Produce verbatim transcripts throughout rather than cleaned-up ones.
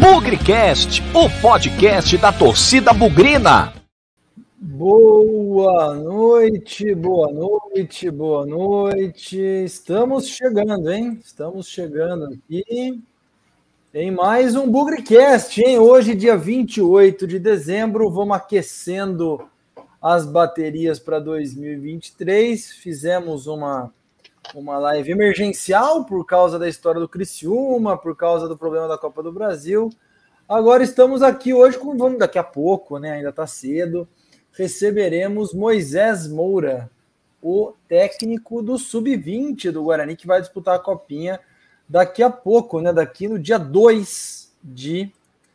BugriCast, o podcast da torcida bugrina. Boa noite, boa noite, boa noite. Estamos chegando, hein? Estamos chegando aqui em mais um BugriCast, hein? Hoje, dia vinte e oito de dezembro, vamos aquecendo as baterias para dois mil e vinte e três. Fizemos uma, uma live emergencial por causa da história do Criciúma, por causa do problema da Copa do Brasil. Agora estamos aqui hoje com, vamos daqui a pouco, né? Ainda está cedo. Receberemos Moisés Moura, o técnico do sub vinte do Guarani, que vai disputar a Copinha daqui a pouco, né? Daqui no dia dois de,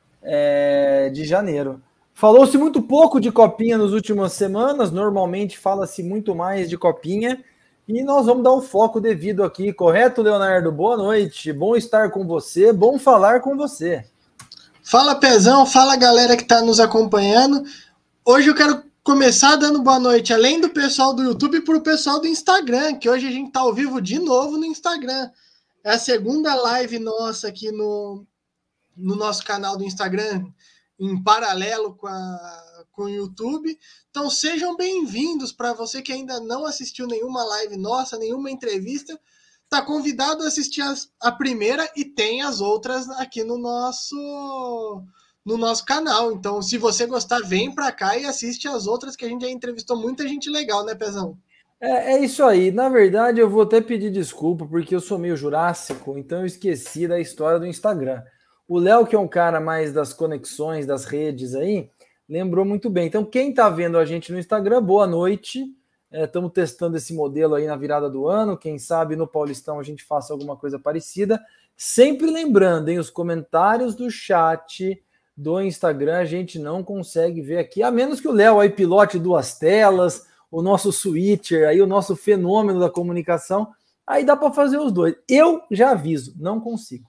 é, de janeiro. Falou-se muito pouco de Copinha nas últimas semanas, normalmente fala-se muito mais de Copinha, e nós vamos dar um foco devido aqui, correto, Leonardo? Boa noite, bom estar com você, bom falar com você. Fala, Pezão, fala, galera que está nos acompanhando. Hoje eu quero começar dando boa noite, além do pessoal do YouTube, para o pessoal do Instagram, que hoje a gente está ao vivo de novo no Instagram. É a segunda live nossa aqui no, no nosso canal do Instagram, em paralelo com, a, com o YouTube. Então sejam bem-vindos. Para você que ainda não assistiu nenhuma live nossa, nenhuma entrevista, está convidado a assistir as, a primeira e tem as outras aqui no nosso... no nosso canal. Então, se você gostar, vem para cá e assiste as outras, que a gente já entrevistou muita gente legal, né, Pezão? É, é isso aí. Na verdade, eu vou até pedir desculpa, porque eu sou meio jurássico, então eu esqueci da história do Instagram. O Léo, que é um cara mais das conexões, das redes aí, lembrou muito bem. Então, quem está vendo a gente no Instagram, boa noite. Estamos é, testando esse modelo aí na virada do ano. Quem sabe no Paulistão a gente faça alguma coisa parecida. Sempre lembrando, hein, os comentários do chat do Instagram a gente não consegue ver aqui, a menos que o Léo aí pilote duas telas, o nosso switcher, aí o nosso fenômeno da comunicação, aí dá para fazer os dois. Eu já aviso, não consigo.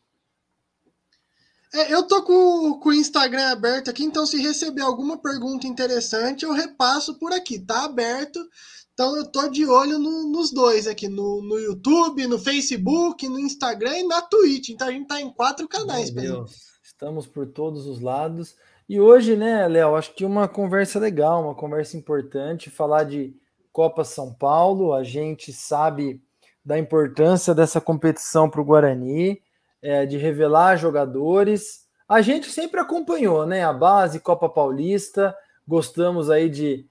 É, eu tô com, com o Instagram aberto aqui, então se receber alguma pergunta interessante, eu repasso por aqui, tá aberto. Então eu tô de olho no, nos dois aqui, no, no YouTube, no Facebook, no Instagram e na Twitch. Então a gente tá em quatro canais, Meu Deus. Estamos por todos os lados. E hoje, né, Léo, acho que uma conversa legal, uma conversa importante, falar de Copa São Paulo. A gente sabe da importância dessa competição para o Guarani, é, de revelar jogadores. A gente sempre acompanhou, né, a base, Copa Paulista, gostamos aí de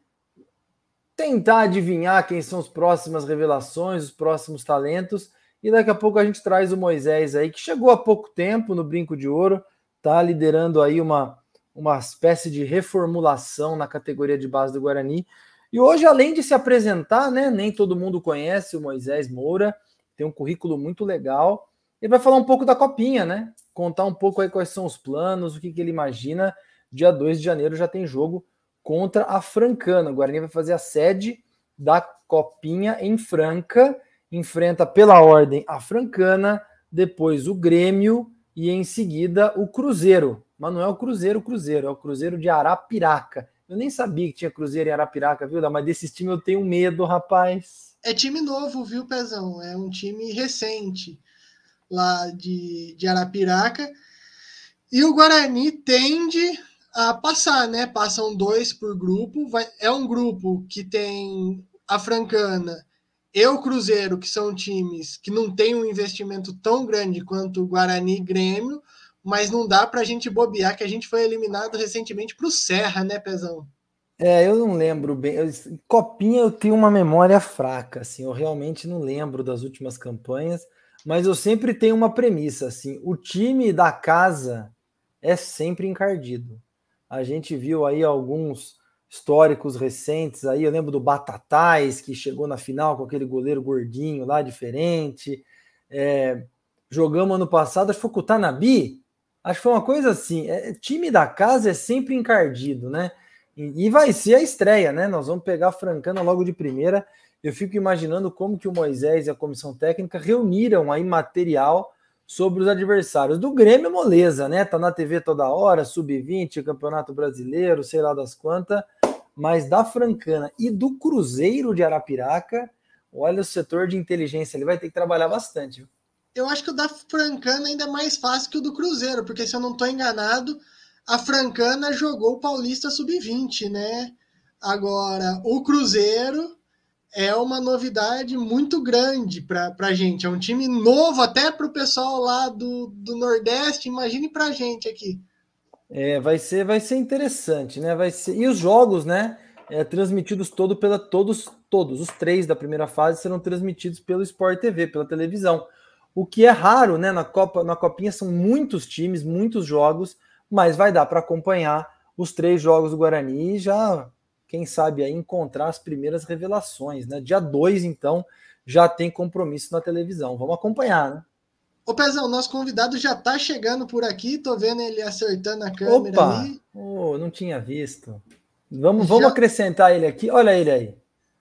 tentar adivinhar quem são as próximas revelações, os próximos talentos, e daqui a pouco a gente traz o Moisés aí, que chegou há pouco tempo no Brinco de Ouro, está liderando aí uma, uma espécie de reformulação na categoria de base do Guarani. E hoje, além de se apresentar, né, nem todo mundo conhece o Moisés Moura, tem um currículo muito legal. Ele vai falar um pouco da Copinha, né? Contar um pouco aí quais são os planos, o que, que ele imagina. Dia dois de janeiro já tem jogo contra a Francana. O Guarani vai fazer a sede da Copinha em Franca, enfrenta pela ordem a Francana, depois o Grêmio, e em seguida o Cruzeiro, mas não é o Cruzeiro, o Cruzeiro, é o Cruzeiro de Arapiraca. Eu nem sabia que tinha Cruzeiro em Arapiraca, viu? Mas desses times eu tenho medo, rapaz. É time novo, viu, Pezão? É um time recente lá de, de Arapiraca. E o Guarani tende a passar, né? Passam dois por grupo. Vai, é um grupo que tem a Francana e o Cruzeiro, que são times que não têm um investimento tão grande quanto o Guarani e Grêmio, mas não dá para a gente bobear que a gente foi eliminado recentemente para o Serra, né, Pezão? É, eu não lembro bem. Eu, Copinha eu tenho uma memória fraca, assim, eu realmente não lembro das últimas campanhas, mas eu sempre tenho uma premissa, assim, o time da casa é sempre encardido. A gente viu aí alguns históricos recentes aí, eu lembro do Batatais, que chegou na final com aquele goleiro gordinho lá, diferente. É, jogamos ano passado, acho que foi com o Tanabi, acho que foi uma coisa assim, é, time da casa é sempre encardido, né? E, e vai ser a estreia, né? Nós vamos pegar a Francana logo de primeira. Eu fico imaginando como que o Moisés e a comissão técnica reuniram aí material sobre os adversários. Do Grêmio, moleza, né? Tá na T V toda hora, sub vinte, Campeonato Brasileiro, sei lá das quantas, mas da Francana e do Cruzeiro de Arapiraca, olha, o setor de inteligência, ele vai ter que trabalhar bastante. Viu? Eu acho que o da Francana ainda é mais fácil que o do Cruzeiro, porque se eu não estou enganado, a Francana jogou o Paulista sub vinte, né? Agora, o Cruzeiro é uma novidade muito grande para a gente. É um time novo até para o pessoal lá do, do Nordeste. Imagine para a gente aqui. É, vai ser, vai ser interessante, né? Vai ser... E os jogos, né? É, transmitidos todo pela todos, todos os três da primeira fase serão transmitidos pelo Sport T V, pela televisão. O que é raro, né? Na Copa, na Copinha são muitos times, muitos jogos, mas vai dar para acompanhar os três jogos do Guarani e já, quem sabe, aí encontrar as primeiras revelações, né? Dia dois, então, já tem compromisso na televisão. Vamos acompanhar, né? Ô, Pezão, nosso convidado já tá chegando por aqui, tô vendo ele acertando a câmera Opa! ali. Oh, não tinha visto. Vamos, vamos Já... acrescentar ele aqui. Olha ele aí.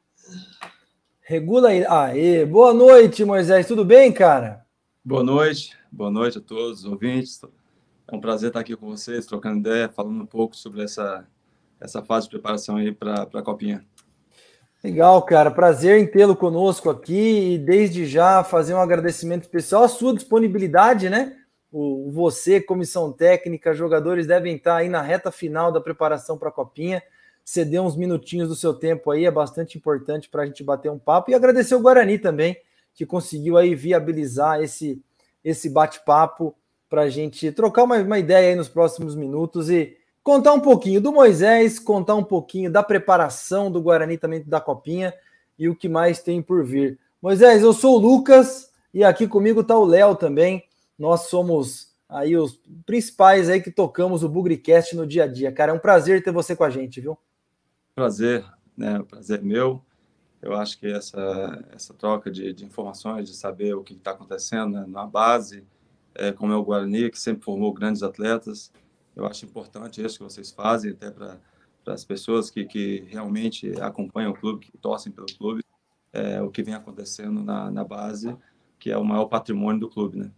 Regula ele. Aê, boa noite, Moisés. Tudo bem, cara? Boa noite. Boa noite a todos os ouvintes. É um prazer estar aqui com vocês, trocando ideia, falando um pouco sobre essa, essa fase de preparação aí para a Copinha. Legal, cara. Prazer em tê-lo conosco aqui e desde já fazer um agradecimento especial à sua disponibilidade, né? O, você, comissão técnica, jogadores devem estar aí na reta final da preparação para a Copinha. Ceder uns minutinhos do seu tempo aí é bastante importante para a gente bater um papo e agradecer o Guarani também, que conseguiu aí viabilizar esse, esse bate-papo para a gente trocar uma, uma ideia aí nos próximos minutos e contar um pouquinho do Moisés, contar um pouquinho da preparação do Guarani também da Copinha e o que mais tem por vir. Moisés, eu sou o Lucas e aqui comigo está o Léo também. Nós somos aí os principais aí que tocamos o Bugricast no dia a dia. Cara, é um prazer ter você com a gente, viu? Prazer, né? O prazer é meu. Eu acho que essa, essa troca de, de informações, de saber o que está acontecendo, né, na base, é, como é o Guarani, que sempre formou grandes atletas, eu acho importante isso que vocês fazem, até para as pessoas que, que realmente acompanham o clube, que torcem pelo clube, é, o que vem acontecendo na, na base, que é o maior patrimônio do clube, né?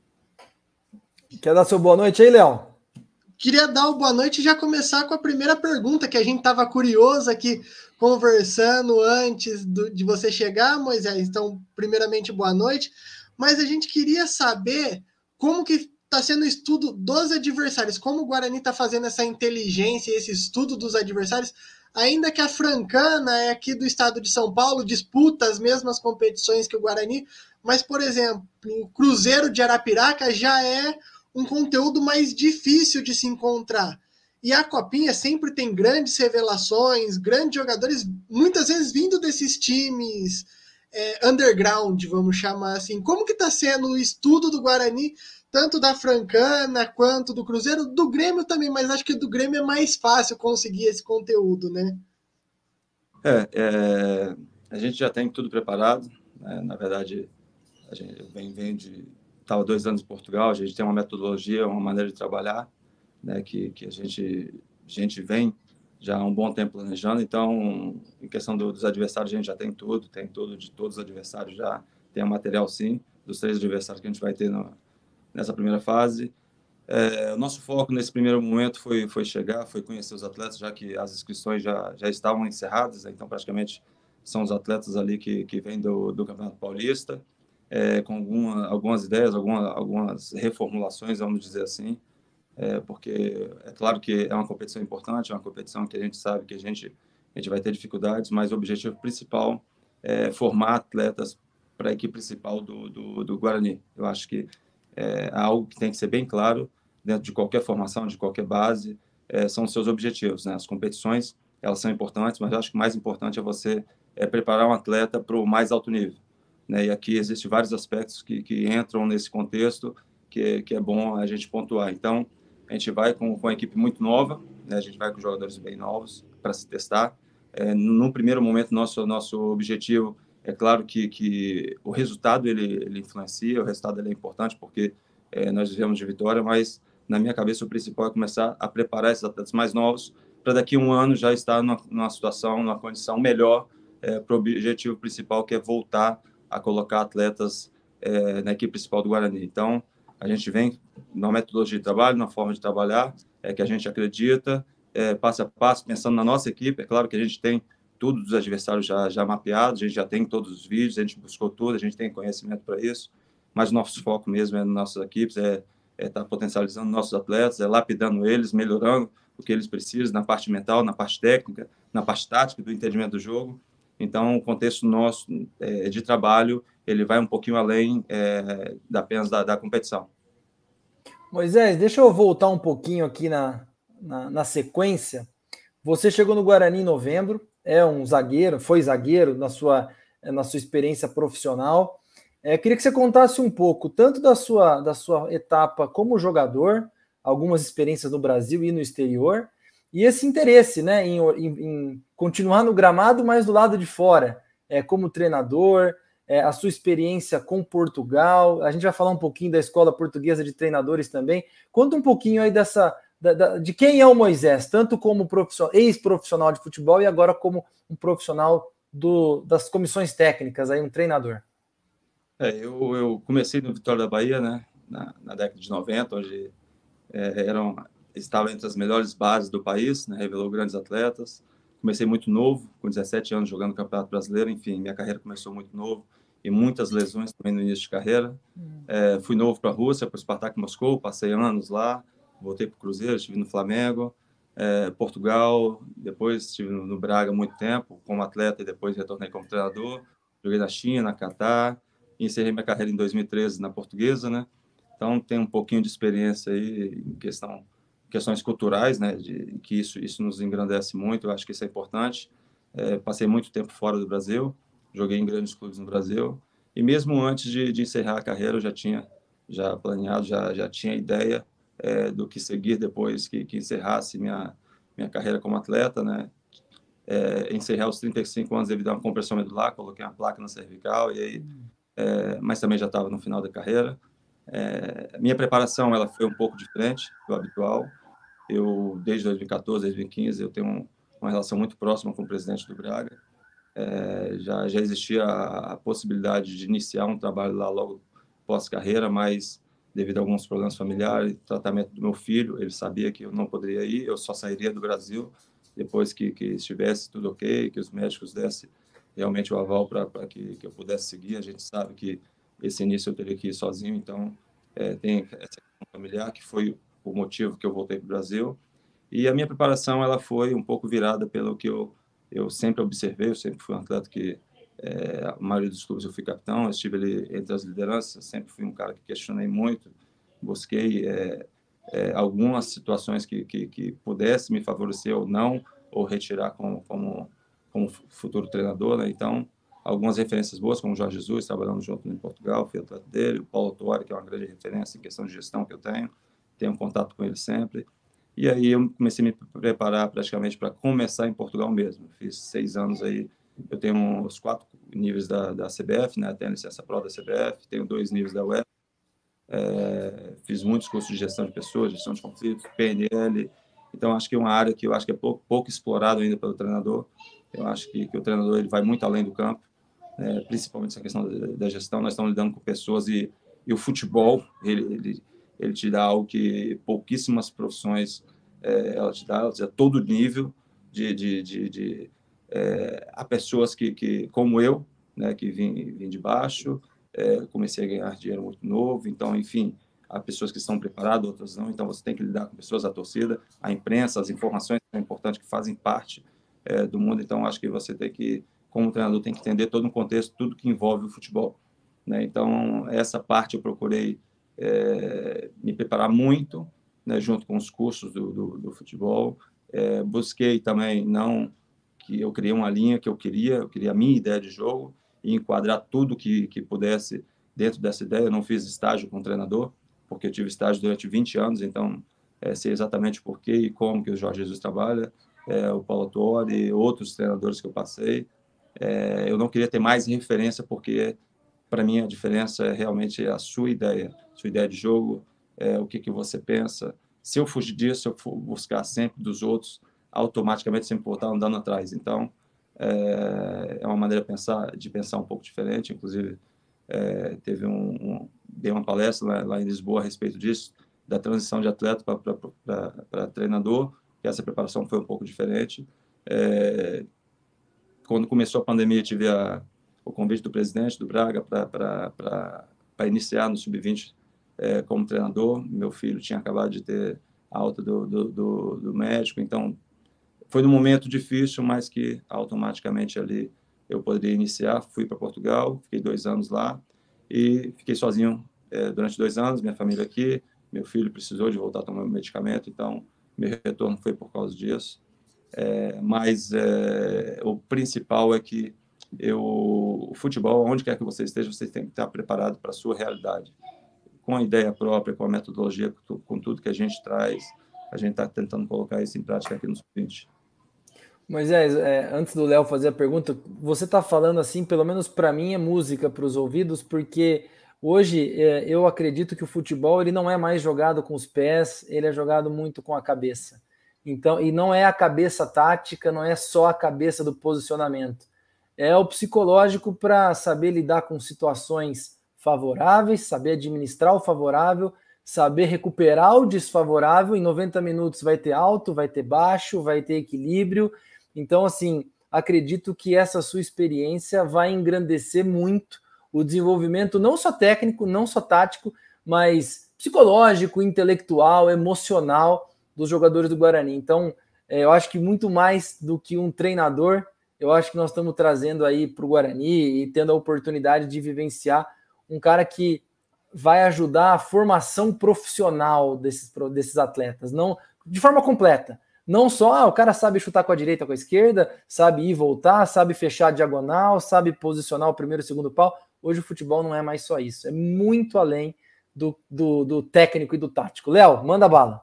Quer dar seu boa noite aí, Léo? Queria dar o boa noite e já começar com a primeira pergunta, que a gente estava curioso aqui, conversando antes do, de você chegar, Moisés. Então, primeiramente, boa noite. Mas a gente queria saber como que está sendo o estudo dos adversários, como o Guarani está fazendo essa inteligência, esse estudo dos adversários, ainda que a Francana é aqui do estado de São Paulo, disputa as mesmas competições que o Guarani, mas, por exemplo, o Cruzeiro de Arapiraca já é um conteúdo mais difícil de se encontrar. E a Copinha sempre tem grandes revelações, grandes jogadores, muitas vezes vindo desses times é, underground, vamos chamar assim. Como que está sendo o estudo do Guarani, tanto da Francana quanto do Cruzeiro, do Grêmio também, mas acho que do Grêmio é mais fácil conseguir esse conteúdo, né? É, é a gente já tem tudo preparado, né? Na verdade, a gente vem, vem de... Estava dois anos em Portugal, a gente tem uma metodologia, uma maneira de trabalhar, né, que, que a, gente, a gente vem já há um bom tempo planejando. Então, em questão do, dos adversários, a gente já tem tudo, tem tudo de todos os adversários, já tem o material, sim, dos três adversários que a gente vai ter no, nessa primeira fase. É, o nosso foco nesse primeiro momento foi, foi chegar, foi conhecer os atletas, já que as inscrições já, já estavam encerradas, né, então praticamente são os atletas ali que, que vêm do, do Campeonato Paulista. É, com alguma, algumas ideias, alguma, algumas reformulações, vamos dizer assim, é, porque é claro que é uma competição importante, é uma competição que a gente sabe que a gente, a gente vai ter dificuldades, mas o objetivo principal é formar atletas para a equipe principal do, do, do Guarani. Eu acho que é algo que tem que ser bem claro dentro de qualquer formação, de qualquer base, é, são os seus objetivos, né? As competições, elas são importantes, mas eu acho que o mais importante é você é, preparar um atleta para o mais alto nível. Né, e aqui existem vários aspectos que, que entram nesse contexto que, que é bom a gente pontuar. Então, a gente vai com, com uma equipe muito nova, né, a gente vai com jogadores bem novos para se testar. É, no primeiro momento, nosso, nosso objetivo, é claro que, que o resultado ele, ele influencia, o resultado ele é importante porque é, nós vivemos de vitória, mas na minha cabeça o principal é começar a preparar esses atletas mais novos para daqui a um ano já estar numa, numa situação, numa condição melhor é, para o objetivo principal, que é voltar a colocar atletas é, na equipe principal do Guarani. Então, a gente vem numa metodologia de trabalho, numa forma de trabalhar, é, que a gente acredita, é, passo a passo, pensando na nossa equipe. É claro que a gente tem tudo dos adversários já, já mapeado, a gente já tem todos os vídeos, a gente buscou tudo, a gente tem conhecimento para isso. mas o nosso foco mesmo é nas nossas equipes, é é estar potencializando nossos atletas, é lapidando eles, melhorando o que eles precisam na parte mental, na parte técnica, na parte tática, do entendimento do jogo. Então, o contexto nosso é, de trabalho, ele vai um pouquinho além é, da apenas da, da competição. Moisés, deixa eu voltar um pouquinho aqui na, na, na sequência. Você chegou no Guarani em novembro, é um zagueiro, foi zagueiro na sua, na sua experiência profissional. É, queria que você contasse um pouco, tanto da sua, da sua etapa como jogador, algumas experiências no Brasil e no exterior, e esse interesse, né, em, em, em continuar no gramado, mas do lado de fora, é, como treinador, é, a sua experiência com Portugal. A gente vai falar um pouquinho da Escola Portuguesa de Treinadores também. Conta um pouquinho aí dessa, da, da, de quem é o Moisés, tanto como profissional, ex-profissional de futebol e agora como um profissional do, das comissões técnicas, aí, um treinador. É, eu, eu comecei no Vitória da Bahia, né, na, na década de noventa, onde é, eram, estava entre as melhores bases do país, né, revelou grandes atletas. Comecei muito novo, com dezessete anos, jogando no Campeonato Brasileiro. Enfim, minha carreira começou muito novo e muitas lesões também no início de carreira. É, fui novo para a Rússia, para o Spartak Moscou, passei anos lá, voltei para o Cruzeiro, estive no Flamengo, é, Portugal, depois estive no, no Braga há muito tempo, como atleta, e depois retornei como treinador. Joguei na China, na Catar, e encerrei minha carreira em dois mil e treze na Portuguesa, né? Então, tenho um pouquinho de experiência aí em questão, questões culturais, né? De que isso, isso nos engrandece muito, eu acho que isso é importante. É, passei muito tempo fora do Brasil, joguei em grandes clubes no Brasil, e mesmo antes de, de encerrar a carreira, eu já tinha já planeado, já, já tinha ideia é, do que seguir depois que, que encerrasse minha, minha carreira como atleta, né? É, encerrar os trinta e cinco anos devido a uma compressão medular, coloquei uma placa na cervical, e aí, é, mas também já estava no final da carreira. É, minha preparação ela foi um pouco diferente do habitual. Eu, desde dois mil e quatorze, dois mil e quinze, eu tenho um, uma relação muito próxima com o presidente do Braga. É, já, já existia a, a possibilidade de iniciar um trabalho lá logo pós-carreira, mas devido a alguns problemas familiares, tratamento do meu filho, ele sabia que eu não poderia ir, eu só sairia do Brasil depois que, que estivesse tudo ok, que os médicos dessem realmente o aval para que, que eu pudesse seguir. A gente sabe que esse início eu teria que ir sozinho, então é, tem essa questão familiar, que foi o motivo que eu voltei para o Brasil. E a minha preparação ela foi um pouco virada pelo que eu, eu sempre observei, eu sempre fui um atleta que, é, a maioria dos clubes eu fui capitão, eu estive ali entre as lideranças, sempre fui um cara que questionei muito, busquei é, é, algumas situações que, que, que pudesse me favorecer ou não, ou retirar como, como, como futuro treinador, né? Então, algumas referências boas, como o Jorge Jesus, trabalhando junto em Portugal, fui atleta dele, o Paulo Tuori, que é uma grande referência em questão de gestão que eu tenho, tenho contato com ele sempre. E aí eu comecei a me preparar praticamente para começar em Portugal mesmo. Fiz seis anos aí, eu tenho os quatro níveis da, da C B F, né? Tenho a licença pró da C B F, tenho dois níveis da U E F, é, fiz muitos cursos de gestão de pessoas, gestão de conflitos, P N L. Então, acho que é uma área que eu acho que é pouco, pouco explorado ainda pelo treinador. Eu acho que, que o treinador ele vai muito além do campo, é, principalmente essa questão da, da gestão. Nós estamos lidando com pessoas e, e o futebol, ele, ele, ele te dá algo que pouquíssimas profissões é, ela te dá, ela te dá todo nível de... de, de, de é, há pessoas que, que, como eu, né, que vim, vim de baixo, é, comecei a ganhar dinheiro muito novo, então, enfim, há pessoas que estão preparadas, outras não, então você tem que lidar com pessoas, a torcida, a imprensa, as informações são importantes, que fazem parte é, do mundo, então acho que você tem que, como treinador, tem que entender todo o contexto, tudo que envolve o futebol, né? Então, essa parte eu procurei é, me preparar muito, né, junto com os cursos do, do, do futebol, é, busquei também, não que eu criei uma linha que eu queria, eu queria a minha ideia de jogo e enquadrar tudo que, que pudesse dentro dessa ideia. Eu não fiz estágio com treinador, porque eu tive estágio durante vinte anos, então é, sei exatamente por que e como que o Jorge Jesus trabalha, é, o Paulo Tuori, outros treinadores que eu passei. É, eu não queria ter mais referência, porque para mim a diferença é realmente a sua ideia, sua ideia de jogo, é, o que, que você pensa. Se eu fugir disso, eu for buscar sempre dos outros, automaticamente sempre vou estar andando atrás. Então, é, é uma maneira de pensar, de pensar um pouco diferente. Inclusive, é, teve um, um, dei uma palestra lá, lá em Lisboa a respeito disso, da transição de atleta para treinador, que essa preparação foi um pouco diferente. É, quando começou a pandemia, tive a, o convite do presidente do Braga para para iniciar no sub vinte é, como treinador. Meu filho tinha acabado de ter a alta do, do, do, do médico, então foi num momento difícil, mas que automaticamente ali eu poderia iniciar. Fui para Portugal, fiquei dois anos lá e fiquei sozinho é, durante dois anos, minha família aqui, meu filho precisou de voltar a tomar medicamento, então meu retorno foi por causa disso. É, mas é, o principal é que eu, o futebol, onde quer que você esteja, você tem que estar preparado para a sua realidade, com a ideia própria, com a metodologia, com tudo que a gente traz. A gente está tentando colocar isso em prática aqui no sub vinte. Moisés, é, antes do Léo fazer a pergunta, você está falando assim, pelo menos para mim é música para os ouvidos, porque hoje é, eu acredito que o futebol ele não é mais jogado com os pés, ele é jogado muito com a cabeça. Então, e não é a cabeça tática, não é só a cabeça do posicionamento. É o psicológico para saber lidar com situações favoráveis, saber administrar o favorável, saber recuperar o desfavorável. Em noventa minutos vai ter alto, vai ter baixo, vai ter equilíbrio. Então, assim, acredito que essa sua experiência vai engrandecer muito o desenvolvimento, não só técnico, não só tático, mas psicológico, intelectual, emocional dos jogadores do Guarani. Então, é, eu acho que muito mais do que um treinador, eu acho que nós estamos trazendo aí para o Guarani e tendo a oportunidade de vivenciar um cara que vai ajudar a formação profissional desses, desses atletas, não de forma completa. Não só, ah, o cara sabe chutar com a direita, com a esquerda, sabe ir e voltar, sabe fechar a diagonal, sabe posicionar o primeiro e o segundo pau. Hoje o futebol não é mais só isso, é muito além do, do, do técnico e do tático. Léo, manda bala.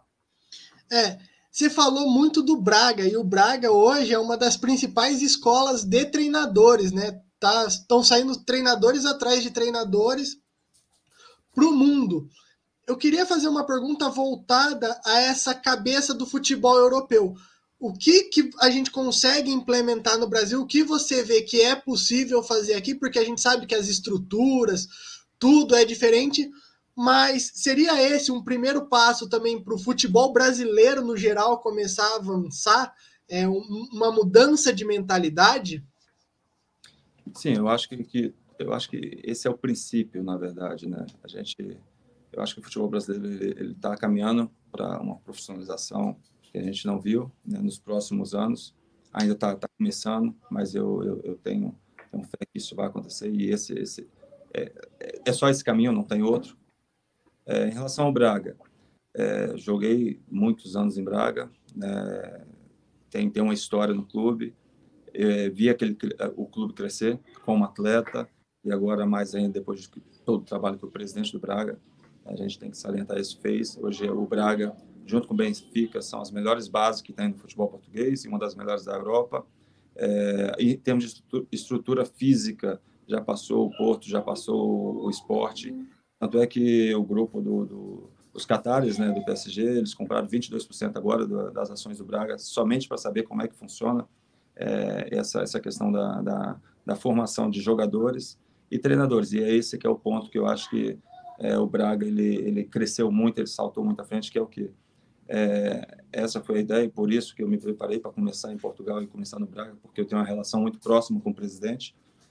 É, você falou muito do Braga, e o Braga hoje é uma das principais escolas de treinadores, né? Tá, estão saindo treinadores atrás de treinadores para o mundo. Eu queria fazer uma pergunta voltada a essa cabeça do futebol europeu. O que, que a gente consegue implementar no Brasil? O que você vê que é possível fazer aqui? Porque a gente sabe que as estruturas, tudo é diferente, mas seria esse um primeiro passo também para o futebol brasileiro, no geral, começar a avançar? É, uma mudança de mentalidade? Sim, eu acho que, que, eu acho que esse é o princípio, na verdade, né? A gente, eu acho que o futebol brasileiro ele está caminhando para uma profissionalização que a gente não viu, né, nos próximos anos. Ainda está tá começando, mas eu, eu, eu tenho, tenho fé que isso vai acontecer e esse, esse é, é só esse caminho, não tem outro. É, em relação ao Braga, é, joguei muitos anos em Braga, né, tem, tem uma história no clube, é, vi aquele, o clube crescer como atleta e agora mais ainda depois de todo o trabalho que o presidente do Braga, a gente tem que salientar isso, fez. Hoje o Braga, junto com o Benfica, são as melhores bases que tem no futebol português e uma das melhores da Europa. É, em termos de estrutura, estrutura física, já passou o Porto, já passou o Sport. Tanto é que o grupo do, do, dos catares, né, do P S G, eles compraram vinte e dois por cento agora do, das ações do Braga, somente para saber como é que funciona é, essa, essa questão da, da, da formação de jogadores e treinadores. E é esse que é o ponto que eu acho que é, o Braga ele, ele cresceu muito, ele saltou muito à frente, que é o quê? É, essa foi a ideia e por isso que eu me preparei para começar em Portugal e começar no Braga, porque eu tenho uma relação muito próxima com o presidente.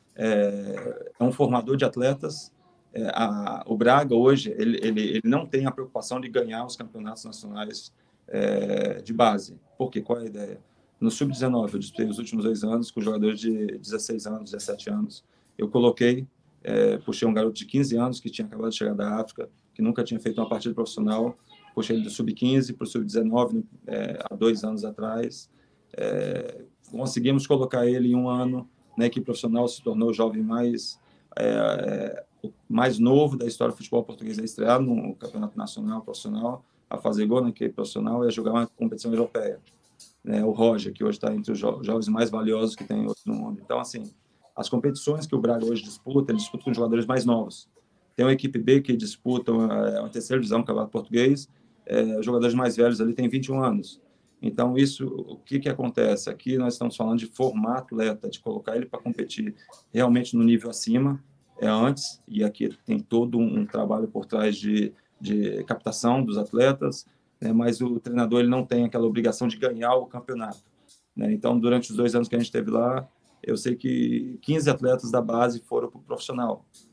É, é um formador de atletas. É, a, o Braga hoje ele, ele, ele não tem a preocupação de ganhar os campeonatos nacionais é, de base. Por quê? Qual é a ideia? No sub dezenove, eu disputei os últimos dois anos com jogadores de dezesseis anos, dezessete anos. Eu coloquei, é, puxei um garoto de quinze anos que tinha acabado de chegar da África, que nunca tinha feito uma partida profissional, puxei ele do sub quinze para o sub dezenove é, há dois anos atrás. É, conseguimos colocar ele em um ano na equipe profissional, se tornou o jovem mais, é, mais novo da história do futebol português a estrear no campeonato nacional profissional, a fazer gol na equipe profissional e a jogar uma competição europeia. É, o Roger, que hoje está entre os jo jovens mais valiosos que tem hoje no mundo. Então, assim, as competições que o Braga hoje disputa, ele disputa com jogadores mais novos. Tem uma equipe B que disputa uma, uma terceira divisão, que é o Campeonato Português, é, jogadores mais velhos ali têm vinte e um anos. Então, isso, o que, que acontece? Aqui nós estamos falando de formar atleta, de colocar ele para competir realmente no nível acima, é antes, e aqui tem todo um, um trabalho por trás de, de captação dos atletas, né, mas o treinador ele não tem aquela obrigação de ganhar o campeonato. Né? Então, durante os dois anos que a gente esteve lá, eu sei que quinze atletas da base foram para o profissional.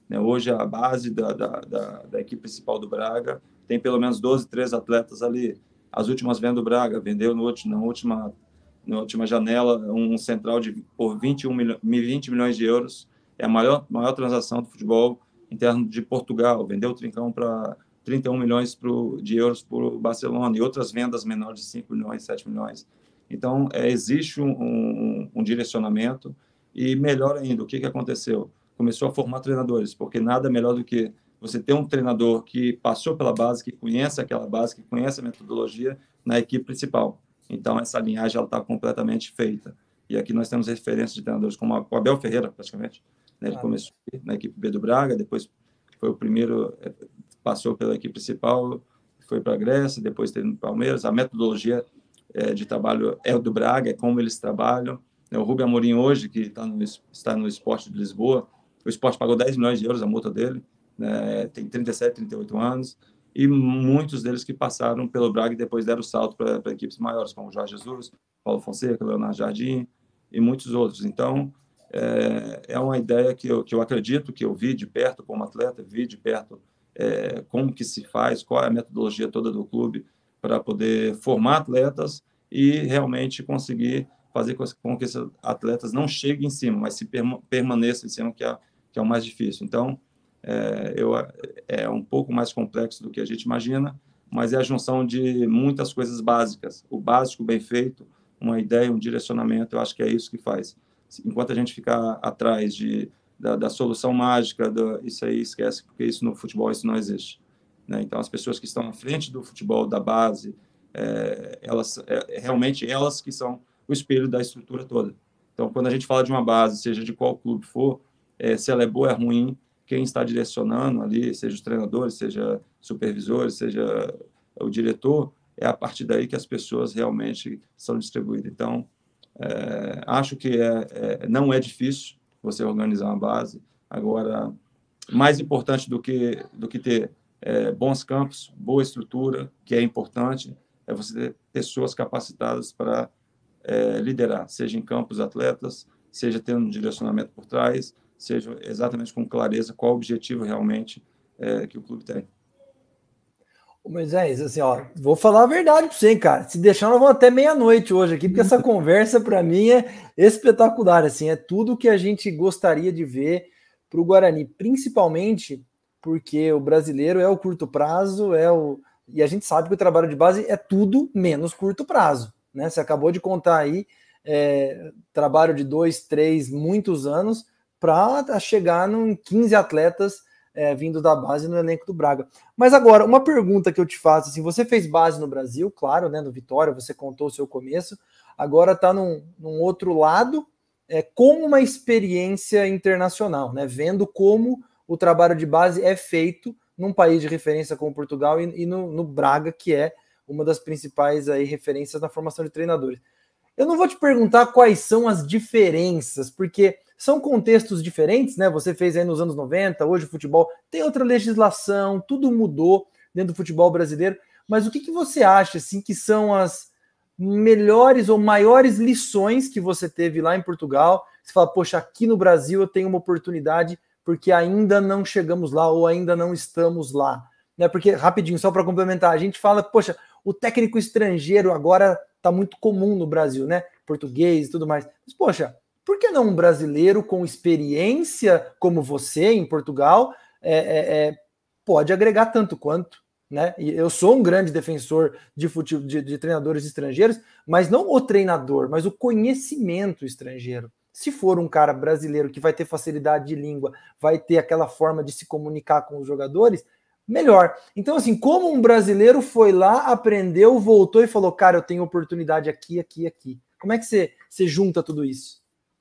né? Hoje, a base da, da, da, da equipe principal do Braga tem pelo menos doze, treze atletas ali. As últimas vendas do Braga, vendeu no, na, última, na última janela um central de, por vinte e um milho, vinte milhões de euros. É a maior, maior transação do futebol interno de Portugal. Vendeu o Trincão para trinta e um milhões pro, de euros para o Barcelona e outras vendas menores de cinco milhões, sete milhões. Então, é, existe um, um, um direcionamento e, melhor ainda, o que, que aconteceu? Começou a formar treinadores, porque nada melhor do que você ter um treinador que passou pela base, que conhece aquela base, que conhece a metodologia na equipe principal. Então, essa linhagem está completamente feita. E aqui nós temos referências de treinadores como o Abel Ferreira, praticamente. Né? Ele ah. começou na equipe B do Braga, depois foi o primeiro, passou pela equipe principal, foi para a Grécia, depois teve no Palmeiras. A metodologia é, de trabalho é o do Braga, é como eles trabalham. O Rubem Amorim hoje, que está no, está no Sport de Lisboa, o Sport pagou dez milhões de euros a multa dele, né? Tem trinta e sete, trinta e oito anos, e muitos deles que passaram pelo Braga e depois deram o salto para equipes maiores, como Jorge Jesus, Paulo Fonseca, Leonardo Jardim e muitos outros. Então, é, é uma ideia que eu, que eu acredito, que eu vi de perto como atleta, vi de perto é, como que se faz, qual é a metodologia toda do clube para poder formar atletas e realmente conseguir fazer com que esses atletas não cheguem em cima, mas se permaneçam em cima, que é, que é o mais difícil. Então, é, eu, é um pouco mais complexo do que a gente imagina, mas é a junção de muitas coisas básicas. O básico bem feito, uma ideia, um direcionamento, eu acho que é isso que faz. Enquanto a gente ficar atrás de, da, da solução mágica, do, isso aí esquece, porque isso no futebol isso não existe. Né? Então, as pessoas que estão à frente do futebol, da base, é, elas, é, realmente elas que são o espelho da estrutura toda. Então, quando a gente fala de uma base, seja de qual clube for, é, se ela é boa ou é ruim, quem está direcionando ali, seja os treinadores, seja supervisores, seja o diretor, é a partir daí que as pessoas realmente são distribuídas. Então, é, acho que é, é, não é difícil você organizar uma base. Agora, mais importante do que, do que ter é, bons campos, boa estrutura, que é importante, é você ter pessoas capacitadas para É, liderar, seja em campos atletas, seja tendo um direcionamento por trás, seja exatamente com clareza qual o objetivo realmente é, que o clube tem. Moisés, assim, ó, vou falar a verdade para você, hein, cara. Se deixar, nós vamos até meia-noite hoje aqui, porque essa conversa para mim é espetacular, assim, é tudo que a gente gostaria de ver para o Guarani, principalmente porque o brasileiro é o curto prazo, é o e a gente sabe que o trabalho de base é tudo menos curto prazo. Né? Você acabou de contar aí é, trabalho de dois, três, muitos anos para chegar em quinze atletas é, vindo da base no elenco do Braga. Mas agora, uma pergunta que eu te faço, assim, você fez base no Brasil, claro, né, no Vitória, você contou o seu começo, agora está num, num outro lado, é, com uma experiência internacional, né, vendo como o trabalho de base é feito num país de referência como Portugal e, e no, no Braga, que é uma das principais aí referências na formação de treinadores. Eu não vou te perguntar quais são as diferenças, porque são contextos diferentes, né? Você fez aí nos anos noventa, hoje o futebol tem outra legislação, tudo mudou dentro do futebol brasileiro, mas o que, que você acha, assim, que são as melhores ou maiores lições que você teve lá em Portugal? Você fala, poxa, aqui no Brasil eu tenho uma oportunidade porque ainda não chegamos lá ou ainda não estamos lá. Né? Porque, rapidinho, só para complementar, a gente fala, poxa, o técnico estrangeiro agora está muito comum no Brasil, né? Português e tudo mais. Mas, poxa, por que não um brasileiro com experiência como você em Portugal é, é, é, pode agregar tanto quanto? Né? E eu sou um grande defensor de, fute... de, de treinadores estrangeiros, mas não o treinador, mas o conhecimento estrangeiro. Se for um cara brasileiro que vai ter facilidade de língua, vai ter aquela forma de se comunicar com os jogadores, melhor. Então, assim, como um brasileiro foi lá, aprendeu, voltou e falou, cara, eu tenho oportunidade aqui, aqui, aqui. Como é que você, você junta tudo isso?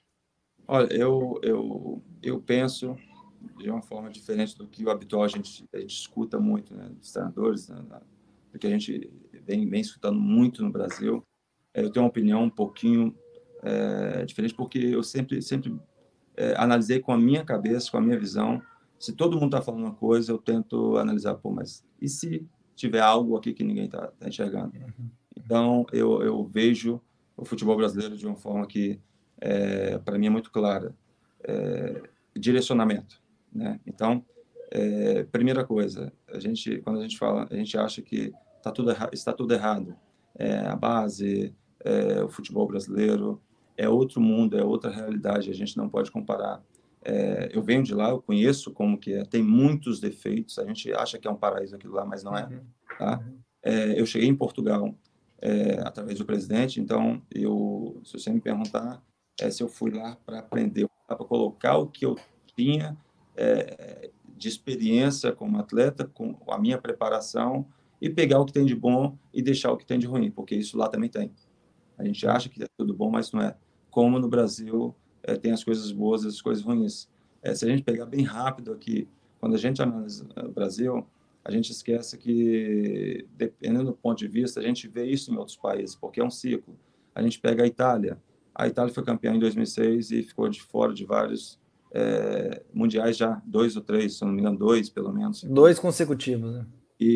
Olha, eu, eu, eu penso de uma forma diferente do que o habitual a gente, a gente escuta muito, né, dos treinadores, né, porque a gente vem, vem escutando muito no Brasil. Eu tenho uma opinião um pouquinho é, diferente, porque eu sempre, sempre é, analisei com a minha cabeça, com a minha visão. Se todo mundo está falando uma coisa, eu tento analisar, pô, mas e se tiver algo aqui que ninguém está tá enxergando? Então, eu, eu vejo o futebol brasileiro de uma forma que, é, para mim, é muito clara. É, direcionamento. né? Então, é, primeira coisa, a gente, quando a gente fala, a gente acha que tá tudo erra, está tudo errado. É, a base, é, o futebol brasileiro, é outro mundo, é outra realidade, a gente não pode comparar. É, eu venho de lá, eu conheço como que é, tem muitos defeitos, a gente acha que é um paraíso aquilo lá, mas não é. Tá? É, eu cheguei em Portugal é, através do presidente, então, eu, se você me perguntar, é, se eu fui lá para aprender, para colocar o que eu tinha é, de experiência como atleta, com a minha preparação, e pegar o que tem de bom e deixar o que tem de ruim, porque isso lá também tem. A gente acha que é tudo bom, mas não é. Como no Brasil é, tem as coisas boas e as coisas ruins. É, se a gente pegar bem rápido aqui, quando a gente analisa o Brasil, a gente esquece que, dependendo do ponto de vista, a gente vê isso em outros países, porque é um ciclo. A gente pega a Itália. A Itália foi campeã em dois mil e seis e ficou de fora de vários é, mundiais já, dois ou três, se não me engano, dois, pelo menos. Dois consecutivos, né?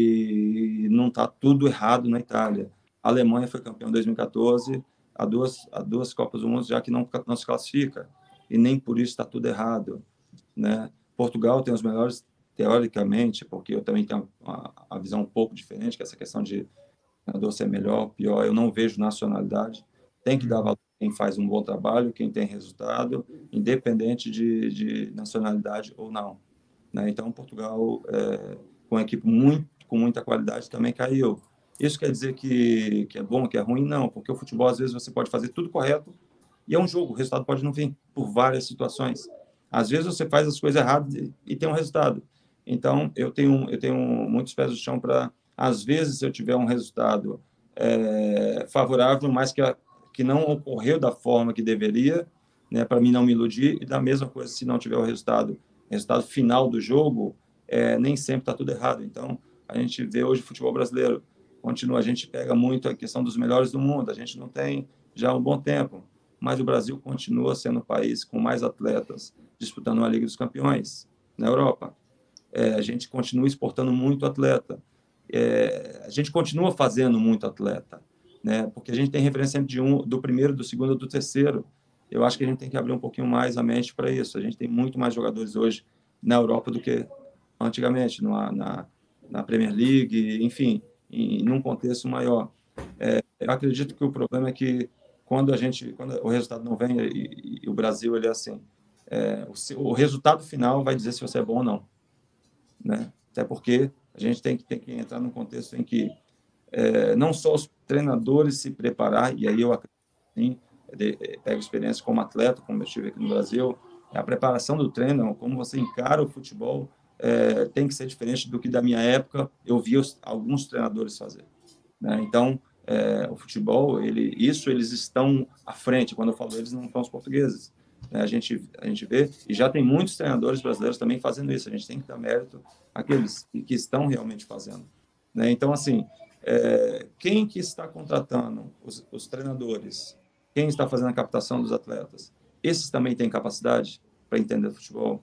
E não está tudo errado na Itália. A Alemanha foi campeã em dois mil e quatorze, há duas, há duas Copas do Mundo já que não, não se classifica, e nem por isso está tudo errado, né? Portugal tem os melhores, teoricamente, porque eu também tenho uma, uma visão um pouco diferente, que essa questão de treinador ser melhor ou pior, eu não vejo nacionalidade, tem que dar valor a quem faz um bom trabalho, quem tem resultado, independente de, de nacionalidade ou não, né? Então, Portugal, é, com uma equipe muito, com muita qualidade, também caiu. Isso quer dizer que, que é bom, que é ruim? Não, porque o futebol, às vezes, você pode fazer tudo correto e é um jogo, o resultado pode não vir por várias situações. Às vezes, você faz as coisas erradas e, e tem um resultado. Então, eu tenho, eu tenho muitos pés no chão para, às vezes, se eu tiver um resultado é, favorável, mas que, a, que não ocorreu da forma que deveria, né, para mim não me iludir, e da mesma coisa, se não tiver o resultado, resultado final do jogo, é, nem sempre está tudo errado. Então, a gente vê hoje o futebol brasileiro, continua, a gente pega muito a questão dos melhores do mundo, a gente não tem já há um bom tempo, mas o Brasil continua sendo o país com mais atletas disputando uma Liga dos Campeões na Europa. É, a gente continua exportando muito atleta, é, a gente continua fazendo muito atleta, né? Porque a gente tem referência de um, do primeiro, do segundo, do terceiro. Eu acho que a gente tem que abrir um pouquinho mais a mente para isso. A gente tem muito mais jogadores hoje na Europa do que antigamente, na, na, na Premier League, enfim, em, em um contexto maior. É, eu acredito que o problema é que quando a gente, quando o resultado não vem, e, e o Brasil ele é assim, é, o, o resultado final vai dizer se você é bom ou não, né? Até porque a gente tem que, tem que entrar num contexto em que é, não só os treinadores se preparar, e aí eu acredito sim, pego experiência como atleta, como eu estive aqui no Brasil, a preparação do treino, como você encara o futebol, é, tem que ser diferente do que da minha época eu via os, alguns treinadores fazer, né? Então, é, o futebol, ele, isso eles estão à frente. Quando eu falo eles, não são os portugueses, né? A gente, a gente vê, e já tem muitos treinadores brasileiros também fazendo isso. A gente tem que dar mérito àqueles que, que estão realmente fazendo, né? Então, assim, é, quem que está contratando os, os treinadores? Quem está fazendo a captação dos atletas? Esses também têm capacidade para entender o futebol?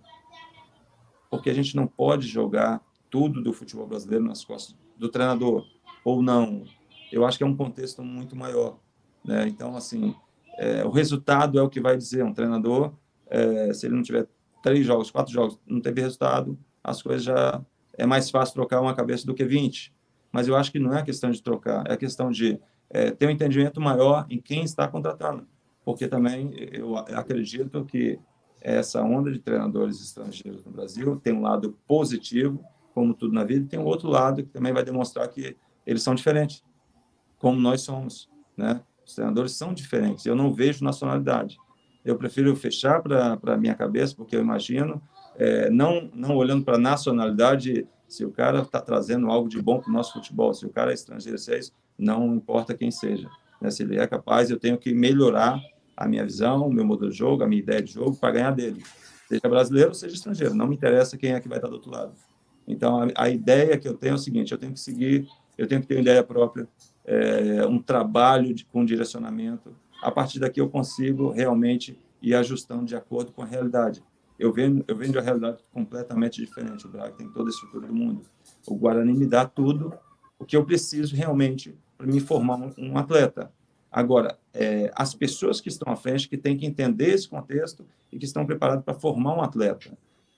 Porque a gente não pode jogar tudo do futebol brasileiro nas costas do treinador, ou não. Eu acho que é um contexto muito maior, né? Então, assim, é, o resultado é o que vai dizer. Um treinador, é, se ele não tiver três jogos, quatro jogos, não teve resultado, as coisas já... É mais fácil trocar uma cabeça do que vinte. Mas eu acho que não é questão de trocar, é questão de é, ter um entendimento maior em quem está contratando. Porque também eu acredito que essa onda de treinadores estrangeiros no Brasil tem um lado positivo, como tudo na vida, e tem um outro lado que também vai demonstrar que eles são diferentes, como nós somos, né? Os treinadores são diferentes. Eu não vejo nacionalidade. Eu prefiro fechar para a minha cabeça, porque eu imagino, é, não, não olhando para a nacionalidade, se o cara está trazendo algo de bom para o nosso futebol, se o cara é estrangeiro, se é isso, não importa quem seja, né? Se ele é capaz, eu tenho que melhorar a minha visão, o meu modelo de jogo, a minha ideia de jogo, para ganhar dele. Seja brasileiro ou seja estrangeiro, não me interessa quem é que vai estar do outro lado. Então, a, a ideia que eu tenho é o seguinte, eu tenho que seguir, eu tenho que ter uma ideia própria, é, um trabalho de, com direcionamento. A partir daqui eu consigo realmente ir ajustando de acordo com a realidade. Eu venho, eu venho de uma realidade completamente diferente. O Braga tem toda a estrutura do mundo. O Guarani me dá tudo o que eu preciso realmente para me formar um, um atleta. Agora, é, as pessoas que estão à frente que têm que entender esse contexto e que estão preparadas para formar um atleta,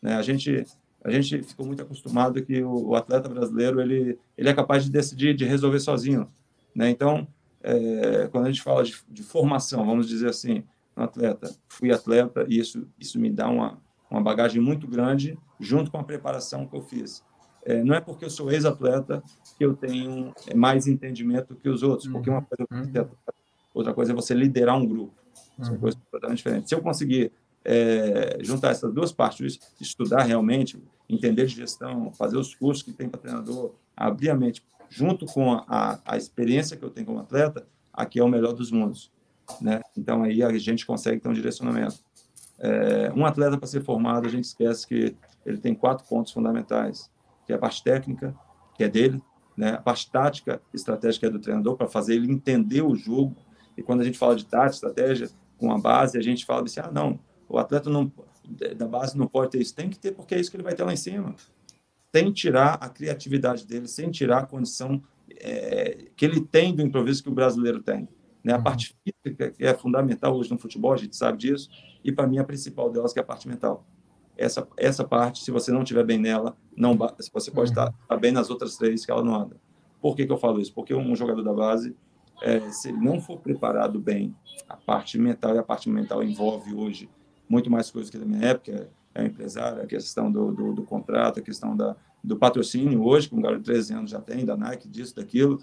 né? A gente, a gente ficou muito acostumado que o, o atleta brasileiro ele, ele é capaz de decidir, de resolver sozinho, né? Então, é, quando a gente fala de, de formação, vamos dizer assim, um atleta, fui atleta e isso, isso me dá uma, uma bagagem muito grande junto com a preparação que eu fiz. É, não é porque eu sou ex-atleta que eu tenho mais entendimento que os outros, porque uma coisa é você atleta, outra coisa é você liderar um grupo. São uhum. coisas completamente diferentes. Se eu conseguir é, juntar essas duas partes, estudar realmente, entender de gestão, fazer os cursos que tem para treinador, abrir a mente, junto com a, a experiência que eu tenho como atleta, aqui é o melhor dos mundos, né? Então, aí a gente consegue ter um direcionamento. É, um atleta, para ser formado, a gente esquece que ele tem quatro pontos fundamentais, que é a parte técnica, que é dele, né? A parte tática, estratégica é do treinador, para fazer ele entender o jogo. E quando a gente fala de tática, estratégia, com a base, a gente fala assim, ah, não, o atleta não, da base não pode ter isso. Tem que ter, porque é isso que ele vai ter lá em cima. Sem tirar a criatividade dele, sem tirar a condição é, que ele tem do improviso que o brasileiro tem, né? A parte física, que é fundamental hoje no futebol, a gente sabe disso, e para mim a principal delas que é a parte mental. Essa, essa parte, se você não estiver bem nela, não, você pode estar, estar bem nas outras três que ela não anda. Por que que eu falo isso? Porque um jogador da base, é, se ele não for preparado bem, a parte mental, e a parte mental envolve hoje muito mais coisas que na minha época, é o empresário, a questão do, do, do contrato, a questão da, do patrocínio hoje, que um garoto de treze anos já tem, da Nike, disso, daquilo,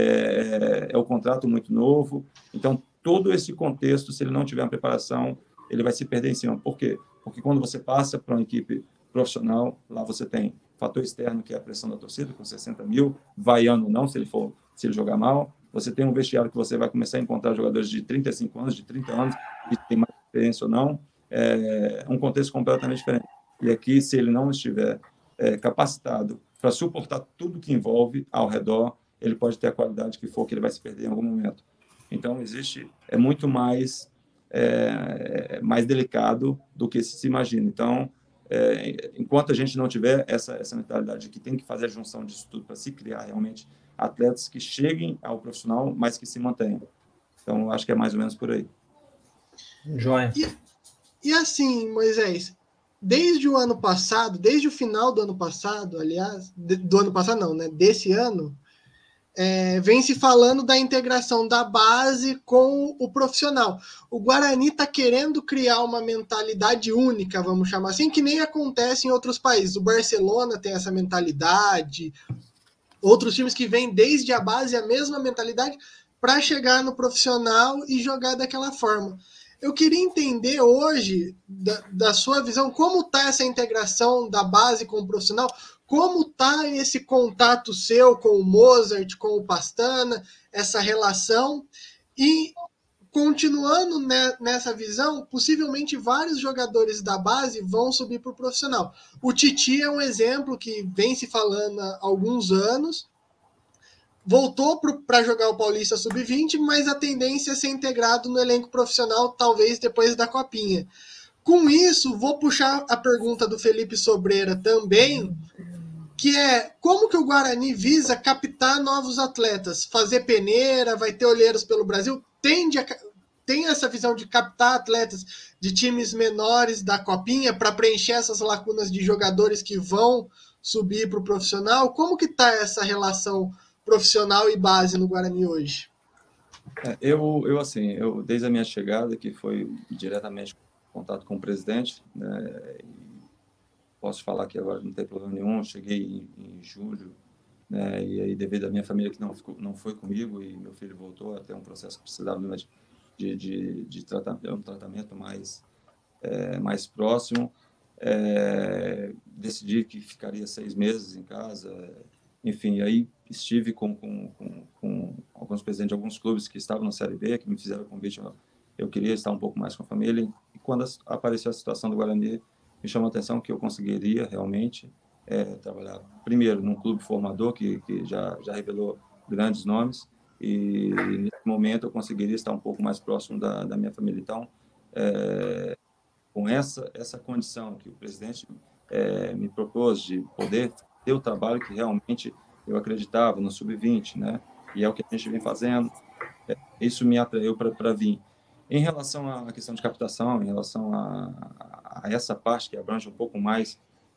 é, é o contrato muito novo. Então, todo esse contexto, se ele não tiver uma preparação, ele vai se perder em cima. Por quê? Porque quando você passa para uma equipe profissional, lá você tem fator externo, que é a pressão da torcida, com sessenta mil, vaiando ou não, se ele for, se ele jogar mal. Você tem um vestiário que você vai começar a encontrar jogadores de trinta e cinco anos, de trinta anos, que tem mais experiência ou não. É um contexto completamente diferente. E aqui, se ele não estiver é, capacitado para suportar tudo que envolve ao redor, ele pode ter a qualidade que for, que ele vai se perder em algum momento. Então, existe, é muito mais, é, mais delicado do que se imagina. Então, é, enquanto a gente não tiver essa, essa mentalidade de que tem que fazer a junção disso tudo para se criar realmente atletas que cheguem ao profissional, mas que se mantenham. Então, acho que é mais ou menos por aí. Joia. E, e assim, Moisés, desde o ano passado, desde o final do ano passado, aliás, de, do ano passado não, né? Desse ano, é, vem se falando da integração da base com o profissional. O Guarani está querendo criar uma mentalidade única, vamos chamar assim, que nem acontece em outros países. O Barcelona tem essa mentalidade, outros times que vêm desde a base a mesma mentalidade para chegar no profissional e jogar daquela forma. Eu queria entender hoje, da, da sua visão, como está essa integração da base com o profissional, como está esse contato seu com o Mozart, com o Pastana, essa relação, e continuando nessa visão, possivelmente vários jogadores da base vão subir para o profissional. O Titi é um exemplo que vem se falando há alguns anos, voltou para jogar o Paulista sub vinte, mas a tendência é ser integrado no elenco profissional, talvez depois da Copinha. Com isso, vou puxar a pergunta do Felipe Sobreira também, que é como que o Guarani visa captar novos atletas? Fazer peneira, vai ter olheiros pelo Brasil? Tende a, tem essa visão de captar atletas de times menores da Copinha para preencher essas lacunas de jogadores que vão subir para o profissional? Como que está essa relação profissional e base no Guarani hoje? É, eu, eu, assim, eu, desde a minha chegada, que foi diretamente contato com o presidente, né, posso falar que agora não tem problema nenhum, eu cheguei em, em julho, né, e aí devido à minha família que não, ficou, não foi comigo, e meu filho voltou até um processo que precisava de, de, de tratamento, um tratamento mais, é, mais próximo, é, decidi que ficaria seis meses em casa, enfim, aí estive com, com, com, com alguns presidentes de alguns clubes que estavam na Série B, que me fizeram o convite, eu, eu queria estar um pouco mais com a família, e quando apareceu a situação do Guarani, me chamou a atenção que eu conseguiria realmente é, trabalhar, primeiro, num clube formador, que, que já, já revelou grandes nomes, e nesse momento eu conseguiria estar um pouco mais próximo da, da minha família. Então, é, com essa, essa condição que o presidente é, me propôs de poder ter o trabalho que realmente eu acreditava no sub vinte, né? E é o que a gente vem fazendo, é, isso me atraiu para vir. Em relação à questão de captação, em relação a, a essa parte que abrange um pouco mais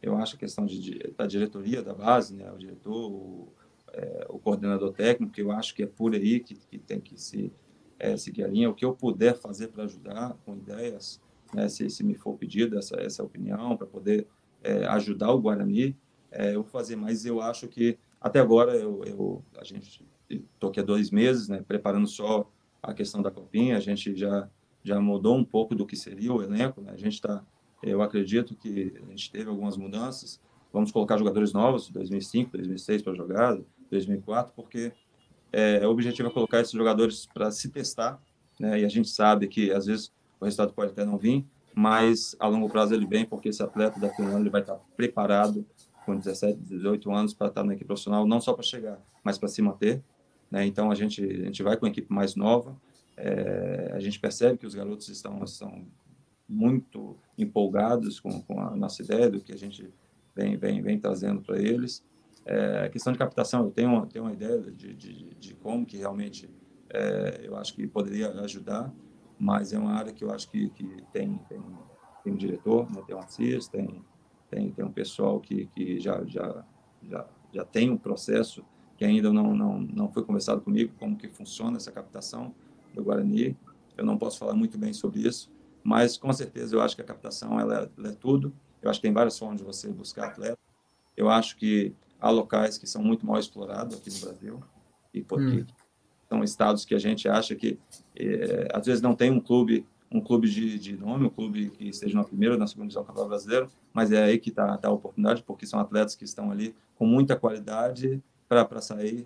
eu acho a questão de, de, da diretoria da base, né, o diretor, o, é, o coordenador técnico, que eu acho que é por aí que, que tem que se, é, seguir a linha. O que eu puder fazer para ajudar com ideias, né, se, se me for pedido essa, essa opinião, para poder é, ajudar o Guarani, é, eu vou fazer. Mas eu acho que, até agora, eu, eu, a gente estou aqui há dois meses, né, preparando só a questão da Copinha, a gente já, já mudou um pouco do que seria o elenco, né? A gente está, eu acredito que a gente teve algumas mudanças, vamos colocar jogadores novos, dois mil e cinco, dois mil e seis para jogar, dois mil e quatro, porque é, o objetivo é colocar esses jogadores para se testar, né? E a gente sabe que, às vezes, o resultado pode até não vir, mas a longo prazo ele vem, porque esse atleta daqui a um ano ele vai estar preparado com dezessete, dezoito anos para estar na equipe profissional, não só para chegar, mas para se manter. Né? Então, a gente, a gente vai com a equipe mais nova, é, a gente percebe que os garotos estão, estão muito empolgados com, com a nossa ideia, do que a gente vem, vem, vem trazendo para eles. É, a questão de captação, eu tenho, tenho uma ideia de, de, de como que realmente é, eu acho que poderia ajudar, mas é uma área que eu acho que, que tem, tem, tem um diretor, né? Tem um Assis, tem, tem, tem um pessoal que, que já, já, já, já tem um processo que ainda não, não, não foi conversado comigo, como que funciona essa captação do Guarani. Eu não posso falar muito bem sobre isso, mas com certeza eu acho que a captação ela é, ela é tudo. Eu acho que tem várias formas de você buscar atleta. Eu acho que há locais que são muito mal explorados aqui no Brasil, e porque hum. são estados que a gente acha que, é, às vezes, não tem um clube, um clube de, de nome, um clube que esteja na primeira ou na segunda divisão do Campeonato Brasileiro, mas é aí que está tá a oportunidade, porque são atletas que estão ali com muita qualidade para sair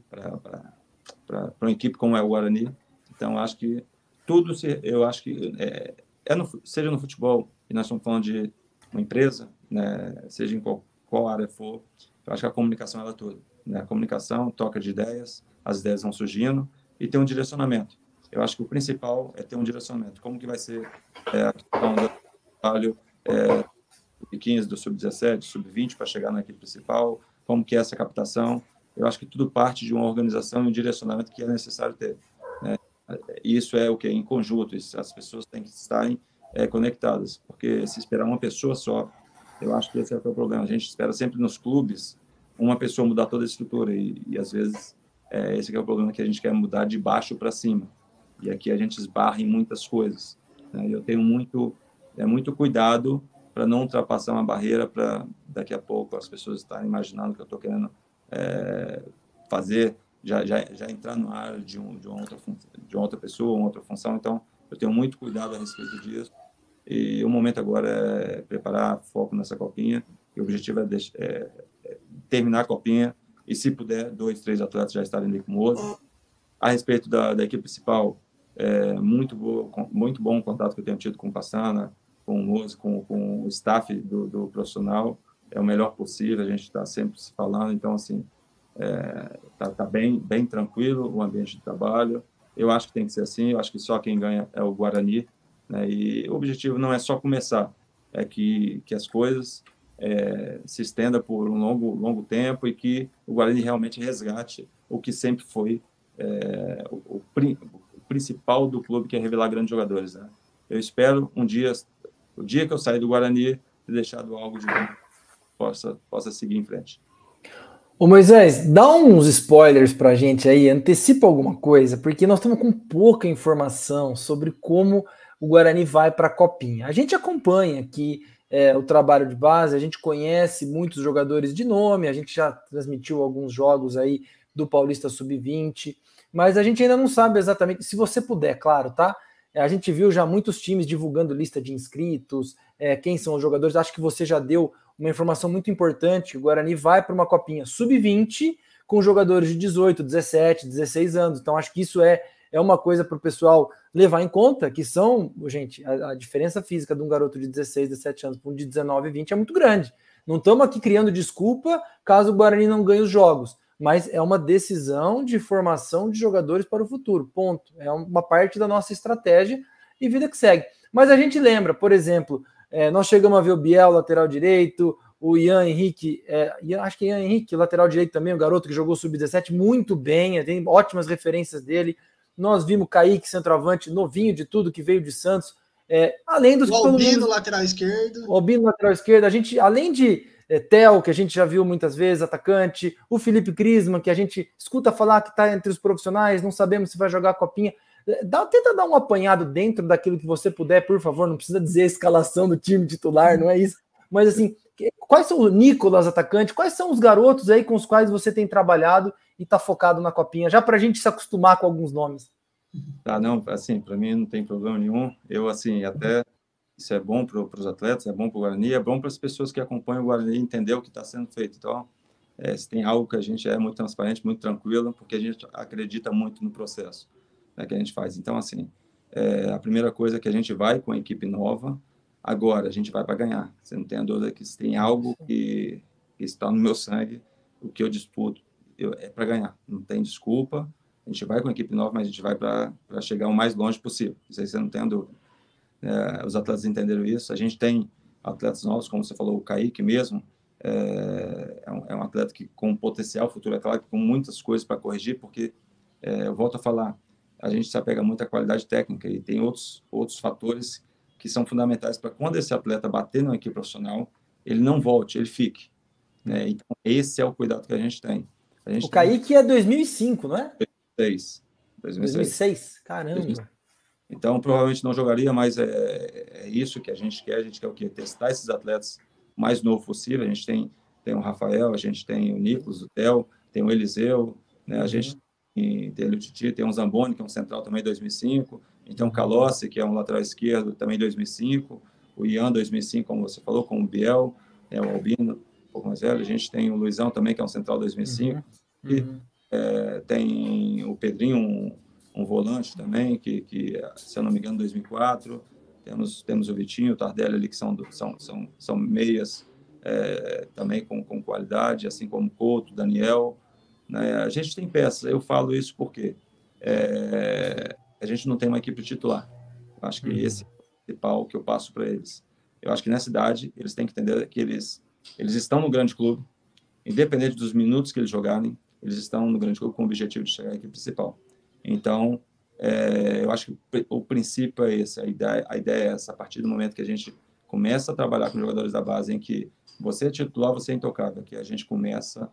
para uma equipe como é o Guarani. Então, acho que tudo, se, eu acho que, é, é no, seja no futebol, e nós estamos falando de uma empresa, né, seja em qual, qual área for, eu acho que a comunicação ela é tudo. Né? A comunicação, troca de ideias, as ideias vão surgindo, e tem um direcionamento. Eu acho que o principal é ter um direcionamento. Como que vai ser é, a questão do trabalho é, sub quinze, do sub dezessete, sub vinte, para chegar na equipe principal, como que é essa captação. Eu acho que tudo parte de uma organização e um direcionamento que é necessário ter. Né? Isso é o que? Em conjunto, isso, as pessoas têm que estarem é, conectadas, porque se esperar uma pessoa só, eu acho que esse é o problema. A gente espera sempre nos clubes uma pessoa mudar toda a estrutura, e, e às vezes é, esse é o problema, que a gente quer mudar de baixo para cima, e aqui a gente esbarra em muitas coisas. Né? Eu tenho muito, é, muito cuidado para não ultrapassar uma barreira para daqui a pouco as pessoas estarem imaginando que eu estou querendo É, fazer, já, já, já entrar no ar de, um, de, uma outra, de uma outra pessoa, uma outra função. Então, eu tenho muito cuidado a respeito disso. E o momento agora é preparar, foco nessa copinha. E o objetivo é, deixar, é, é terminar a copinha e, se puder, dois, três atletas já estarem ali com o outro. A respeito da, da equipe principal, é muito, boa, muito bom o contato que eu tenho tido com o Passana, com o Moço, com, com o staff do, do profissional. É o melhor possível, a gente está sempre se falando, então, assim, está é, tá bem, bem tranquilo o ambiente de trabalho. Eu acho que tem que ser assim, eu acho que só quem ganha é o Guarani, né? E o objetivo não é só começar, é que, que as coisas é, se estendam por um longo, longo tempo, e que o Guarani realmente resgate o que sempre foi é, o, o, o principal do clube, que é revelar grandes jogadores. Né? Eu espero um dia, o dia que eu sair do Guarani, ter deixado algo de bom, Possa, possa seguir em frente. Ô Moisés, dá uns spoilers pra gente aí, antecipa alguma coisa, porque nós estamos com pouca informação sobre como o Guarani vai para a Copinha. A gente acompanha aqui é, o trabalho de base, a gente conhece muitos jogadores de nome, a gente já transmitiu alguns jogos aí do Paulista sub vinte, mas a gente ainda não sabe exatamente, se você puder, claro, tá? A gente viu já muitos times divulgando lista de inscritos, é, quem são os jogadores, acho que você já deu uma informação muito importante: o Guarani vai para uma copinha sub vinte com jogadores de dezoito, dezessete, dezesseis anos. Então, acho que isso é, é uma coisa para o pessoal levar em conta, que são, gente, a, a diferença física de um garoto de dezesseis, dezessete anos para um de dezenove, vinte é muito grande. Não estamos aqui criando desculpa caso o Guarani não ganhe os jogos, mas é uma decisão de formação de jogadores para o futuro, ponto. É uma parte da nossa estratégia e vida que segue. Mas a gente lembra, por exemplo, É, nós chegamos a ver o Biel, lateral direito, o Ian Henrique, é, acho que Ian Henrique, lateral direito também, o garoto que jogou sub dezessete muito bem, tem ótimas referências dele. Nós vimos Kaique, centroavante, novinho de tudo, que veio de Santos. É, além dos o Albino, mundo... lateral esquerdo. O Albino, lateral esquerdo. A gente, além de, é, Theo, que a gente já viu muitas vezes, atacante, o Felipe Crisman, que a gente escuta falar que está entre os profissionais, não sabemos se vai jogar a copinha. Dá, tenta dar um apanhado dentro daquilo que você puder, por favor, não precisa dizer a escalação do time titular, não é isso, mas assim, quais são o Nicolas, atacante, quais são os garotos aí com os quais você tem trabalhado e está focado na copinha, já para a gente se acostumar com alguns nomes? Tá, não, assim, para mim não tem problema nenhum, eu, assim, até isso é bom para os atletas, é bom para o Guarani, é bom para as pessoas que acompanham o Guarani entender o que está sendo feito, então, é, se tem algo que a gente é muito transparente, muito tranquilo, porque a gente acredita muito no processo, né, que a gente faz. Então, assim, é, a primeira coisa é que a gente vai com a equipe nova, agora a gente vai para ganhar. Você não tem a dúvida que se tem algo que, que está no meu sangue, o que eu disputo eu, é para ganhar. Não tem desculpa, a gente vai com a equipe nova, mas a gente vai para chegar o mais longe possível. Isso aí você não tem a dúvida. É, os atletas entenderam isso. A gente tem atletas novos, como você falou, o Kaique mesmo, é, é, um, é um atleta que com potencial futuro, é claro, com muitas coisas para corrigir, porque, é, eu volto a falar, a gente se apega muito à qualidade técnica e tem outros, outros fatores que são fundamentais para quando esse atleta bater numa equipe profissional, ele não volte, ele fique. Né? Então, esse é o cuidado que a gente tem. A gente o Kaique tem... é dois mil e cinco, não é? dois mil e seis. dois mil e seis, caramba. dois mil e seis. Então, provavelmente não jogaria, mas é, é isso que a gente quer. A gente quer o quê? Testar esses atletas o mais novo possível. A gente tem, tem o Rafael, a gente tem o Nicolas, o Theo, tem o Eliseu, né? A uhum. gente tem, tem o Titi, tem o Zamboni, que é um central também dois mil e cinco. Então, o Calossi, que é um lateral esquerdo, também dois mil e cinco. O Ian, dois mil e cinco, como você falou, com o Biel, é o Albino, um pouco mais velho. A gente tem o Luizão também, que é um central dois mil e cinco. Uhum. E uhum. É, tem o Pedrinho, um, um volante também, que, que, se eu não me engano, dois mil e quatro. Temos, temos o Vitinho, o Tardelli ali, que são, são, são, são meias é, também com, com qualidade, assim como o Couto, Daniel. Né? A gente tem peças. Eu falo isso porque é, a gente não tem uma equipe titular. Eu acho que uhum. esse é o principal que eu passo para eles. Eu acho que nessa idade, eles têm que entender que eles, eles estão no grande clube, independente dos minutos que eles jogarem, eles estão no grande clube com o objetivo de chegar à equipe principal. Então, é, eu acho que o princípio é esse, a ideia, a ideia é essa, a partir do momento que a gente começa a trabalhar com jogadores da base, em que você é titular, você é intocável, que a gente começa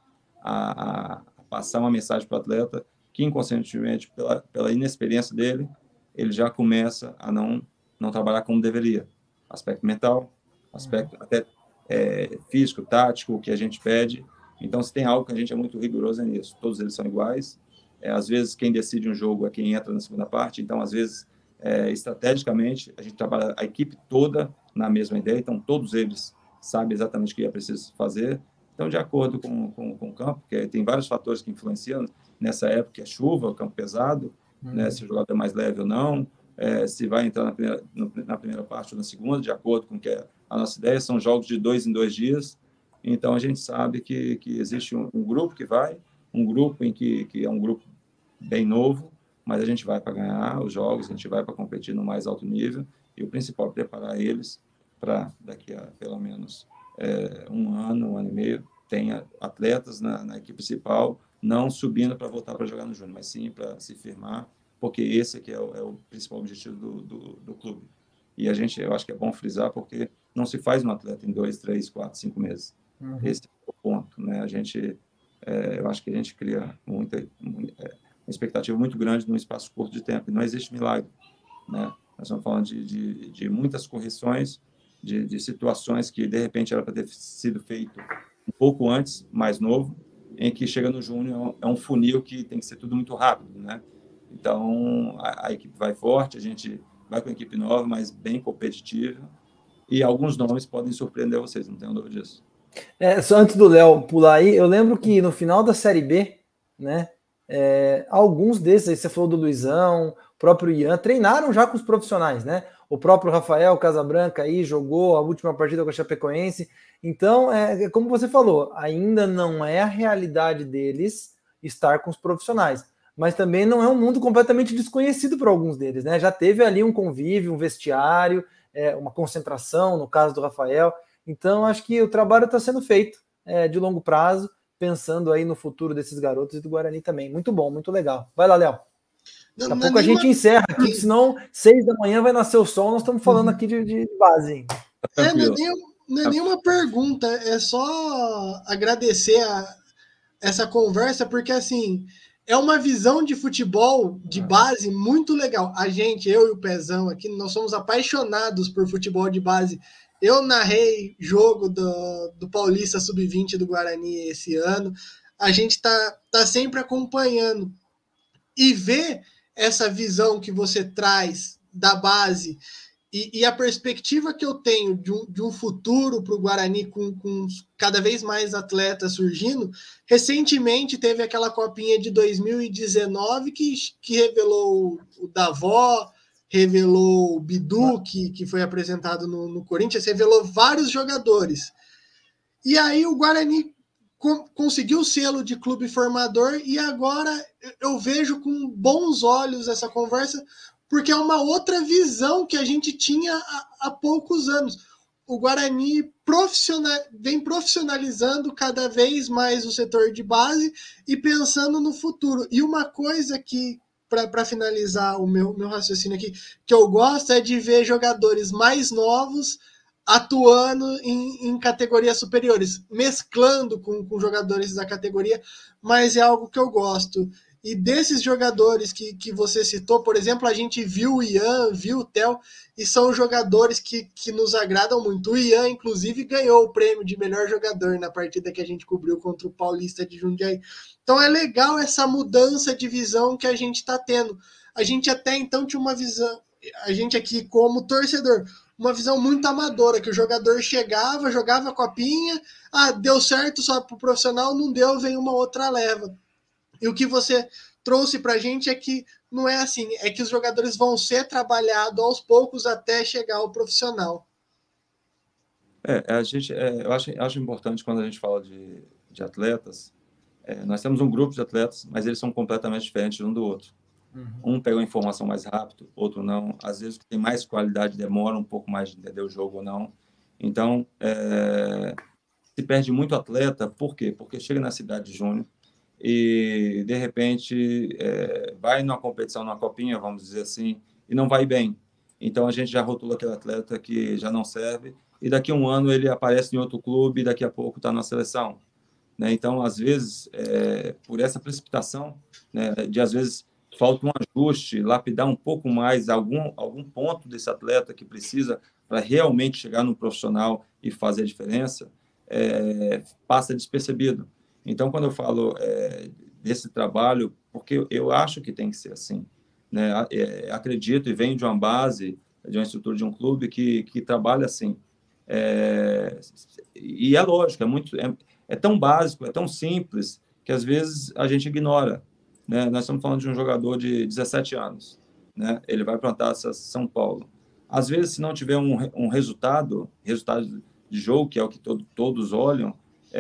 a, a passar uma mensagem para o atleta que, inconscientemente, pela, pela inexperiência dele, ele já começa a não, não trabalhar como deveria. Aspecto mental, aspecto até é, físico, tático, o que a gente pede. Então, se tem algo que a gente é muito rigoroso é nisso. Todos eles são iguais. É, às vezes, quem decide um jogo é quem entra na segunda parte. Então, às vezes, é, estrategicamente, a gente trabalha a equipe toda na mesma ideia. Então, todos eles sabem exatamente o que é preciso fazer. Então, de acordo com, com, com o campo, porque tem vários fatores que influenciam. Nessa época, é chuva, o campo pesado, uhum. né, se o jogador é mais leve ou não, é, se vai entrar na primeira, na primeira parte ou na segunda, de acordo com o que é a nossa ideia. São jogos de dois em dois dias. Então, a gente sabe que, que existe um, um grupo que vai, um grupo em que, que é um grupo bem novo, mas a gente vai para ganhar os jogos, a gente vai para competir no mais alto nível, e o principal é preparar eles para, daqui a pelo menos é, um ano, um ano e meio, tenha atletas na, na equipe principal, não subindo para voltar para jogar no Júnior, mas sim para se firmar, porque esse aqui é o, é o principal objetivo do, do, do clube. E a gente, eu acho que é bom frisar, porque não se faz um atleta em dois, três, quatro, cinco meses. Uhum. Esse é o ponto, né? A gente, é, eu acho que a gente cria muita, muita, é, uma expectativa muito grande num espaço curto de tempo. E não existe milagre, né? Nós estamos falando de, de, de muitas correções, de, de situações que, de repente, era para ter sido feito um pouco antes, mais novo, em que chega no Júnior, é um funil que tem que ser tudo muito rápido, né? Então, a, a equipe vai forte, a gente vai com a equipe nova, mas bem competitiva, e alguns nomes podem surpreender vocês, não tenho dúvida disso. É, só antes do Léo pular aí, eu lembro que no final da Série B, né, é, alguns desses, aí você falou do Luizão, o próprio Ian, treinaram já com os profissionais, né? O próprio Rafael Casabranca aí jogou a última partida com a Chapecoense. Então, é, como você falou, ainda não é a realidade deles estar com os profissionais, mas também não é um mundo completamente desconhecido para alguns deles, né? Já teve ali um convívio, um vestiário, é, uma concentração, no caso do Rafael. Então, acho que o trabalho está sendo feito é, de longo prazo, pensando aí no futuro desses garotos e do Guarani também. Muito bom, muito legal. Vai lá, Léo. Daqui a pouco a gente encerra aqui, senão seis da manhã vai nascer o sol, nós estamos falando aqui de, de base. É, não, é nem, não é nenhuma pergunta, é só agradecer a, essa conversa, porque assim, é uma visão de futebol de base muito legal. A gente, eu e o Pezão aqui, nós somos apaixonados por futebol de base. Eu narrei jogo do, do Paulista sub vinte do Guarani esse ano. A gente tá, tá sempre acompanhando. E ver essa visão que você traz da base e, e a perspectiva que eu tenho de um, de um futuro para o Guarani com, com cada vez mais atletas surgindo. Recentemente teve aquela copinha de dois mil e dezenove que, que revelou o Davó, revelou o Bidu, que, que foi apresentado no, no Corinthians, revelou vários jogadores. E aí o Guarani com, conseguiu o selo de clube formador e agora eu vejo com bons olhos essa conversa, porque é uma outra visão que a gente tinha há, há poucos anos. O Guarani profissional, vem profissionalizando cada vez mais o setor de base e pensando no futuro. E uma coisa que, para finalizar o meu, meu raciocínio aqui, que eu gosto é de ver jogadores mais novos atuando em, em categorias superiores, mesclando com, com jogadores da categoria, mas é algo que eu gosto. E desses jogadores que, que você citou, por exemplo, a gente viu o Ian, viu o Theo, e são jogadores que, que nos agradam muito. O Ian, inclusive, ganhou o prêmio de melhor jogador na partida que a gente cobriu contra o Paulista de Jundiaí. Então é legal essa mudança de visão que a gente está tendo. A gente até então tinha uma visão, a gente aqui como torcedor, uma visão muito amadora, que o jogador chegava, jogava a copinha, ah, deu certo só para o profissional, não deu, vem uma outra leva. E o que você trouxe para a gente é que não é assim, é que os jogadores vão ser trabalhados aos poucos até chegar ao profissional. É, a gente, é, eu acho, acho importante quando a gente fala de, de atletas, é, nós temos um grupo de atletas, mas eles são completamente diferentes um do outro. Uhum. Um pega a informação mais rápido, outro não. Às vezes, o que tem mais qualidade demora um pouco mais de entender o jogo ou não. Então, é, se perde muito atleta, por quê? Porque chega na cidade de júnior, e de repente é, vai numa competição, numa copinha, vamos dizer assim, e não vai bem. Então a gente já rotula aquele atleta que já não serve, e daqui a um ano ele aparece em outro clube e daqui a pouco está na seleção, né? Então, às vezes, é, por essa precipitação, né, de às vezes falta um ajuste, lapidar um pouco mais algum, algum ponto desse atleta que precisa para realmente chegar no profissional e fazer a diferença, é, passa despercebido. Então, quando eu falo é, desse trabalho, porque eu acho que tem que ser assim, né? É, acredito e venho de uma base, de uma estrutura de um clube que, que trabalha assim. É, e é lógico, é, muito, é, é tão básico, é tão simples, que às vezes a gente ignora, né? Nós estamos falando de um jogador de dezessete anos, né? Ele vai para uma Taça São Paulo. Às vezes, se não tiver um, um resultado, resultado de jogo, que é o que todo, todos olham,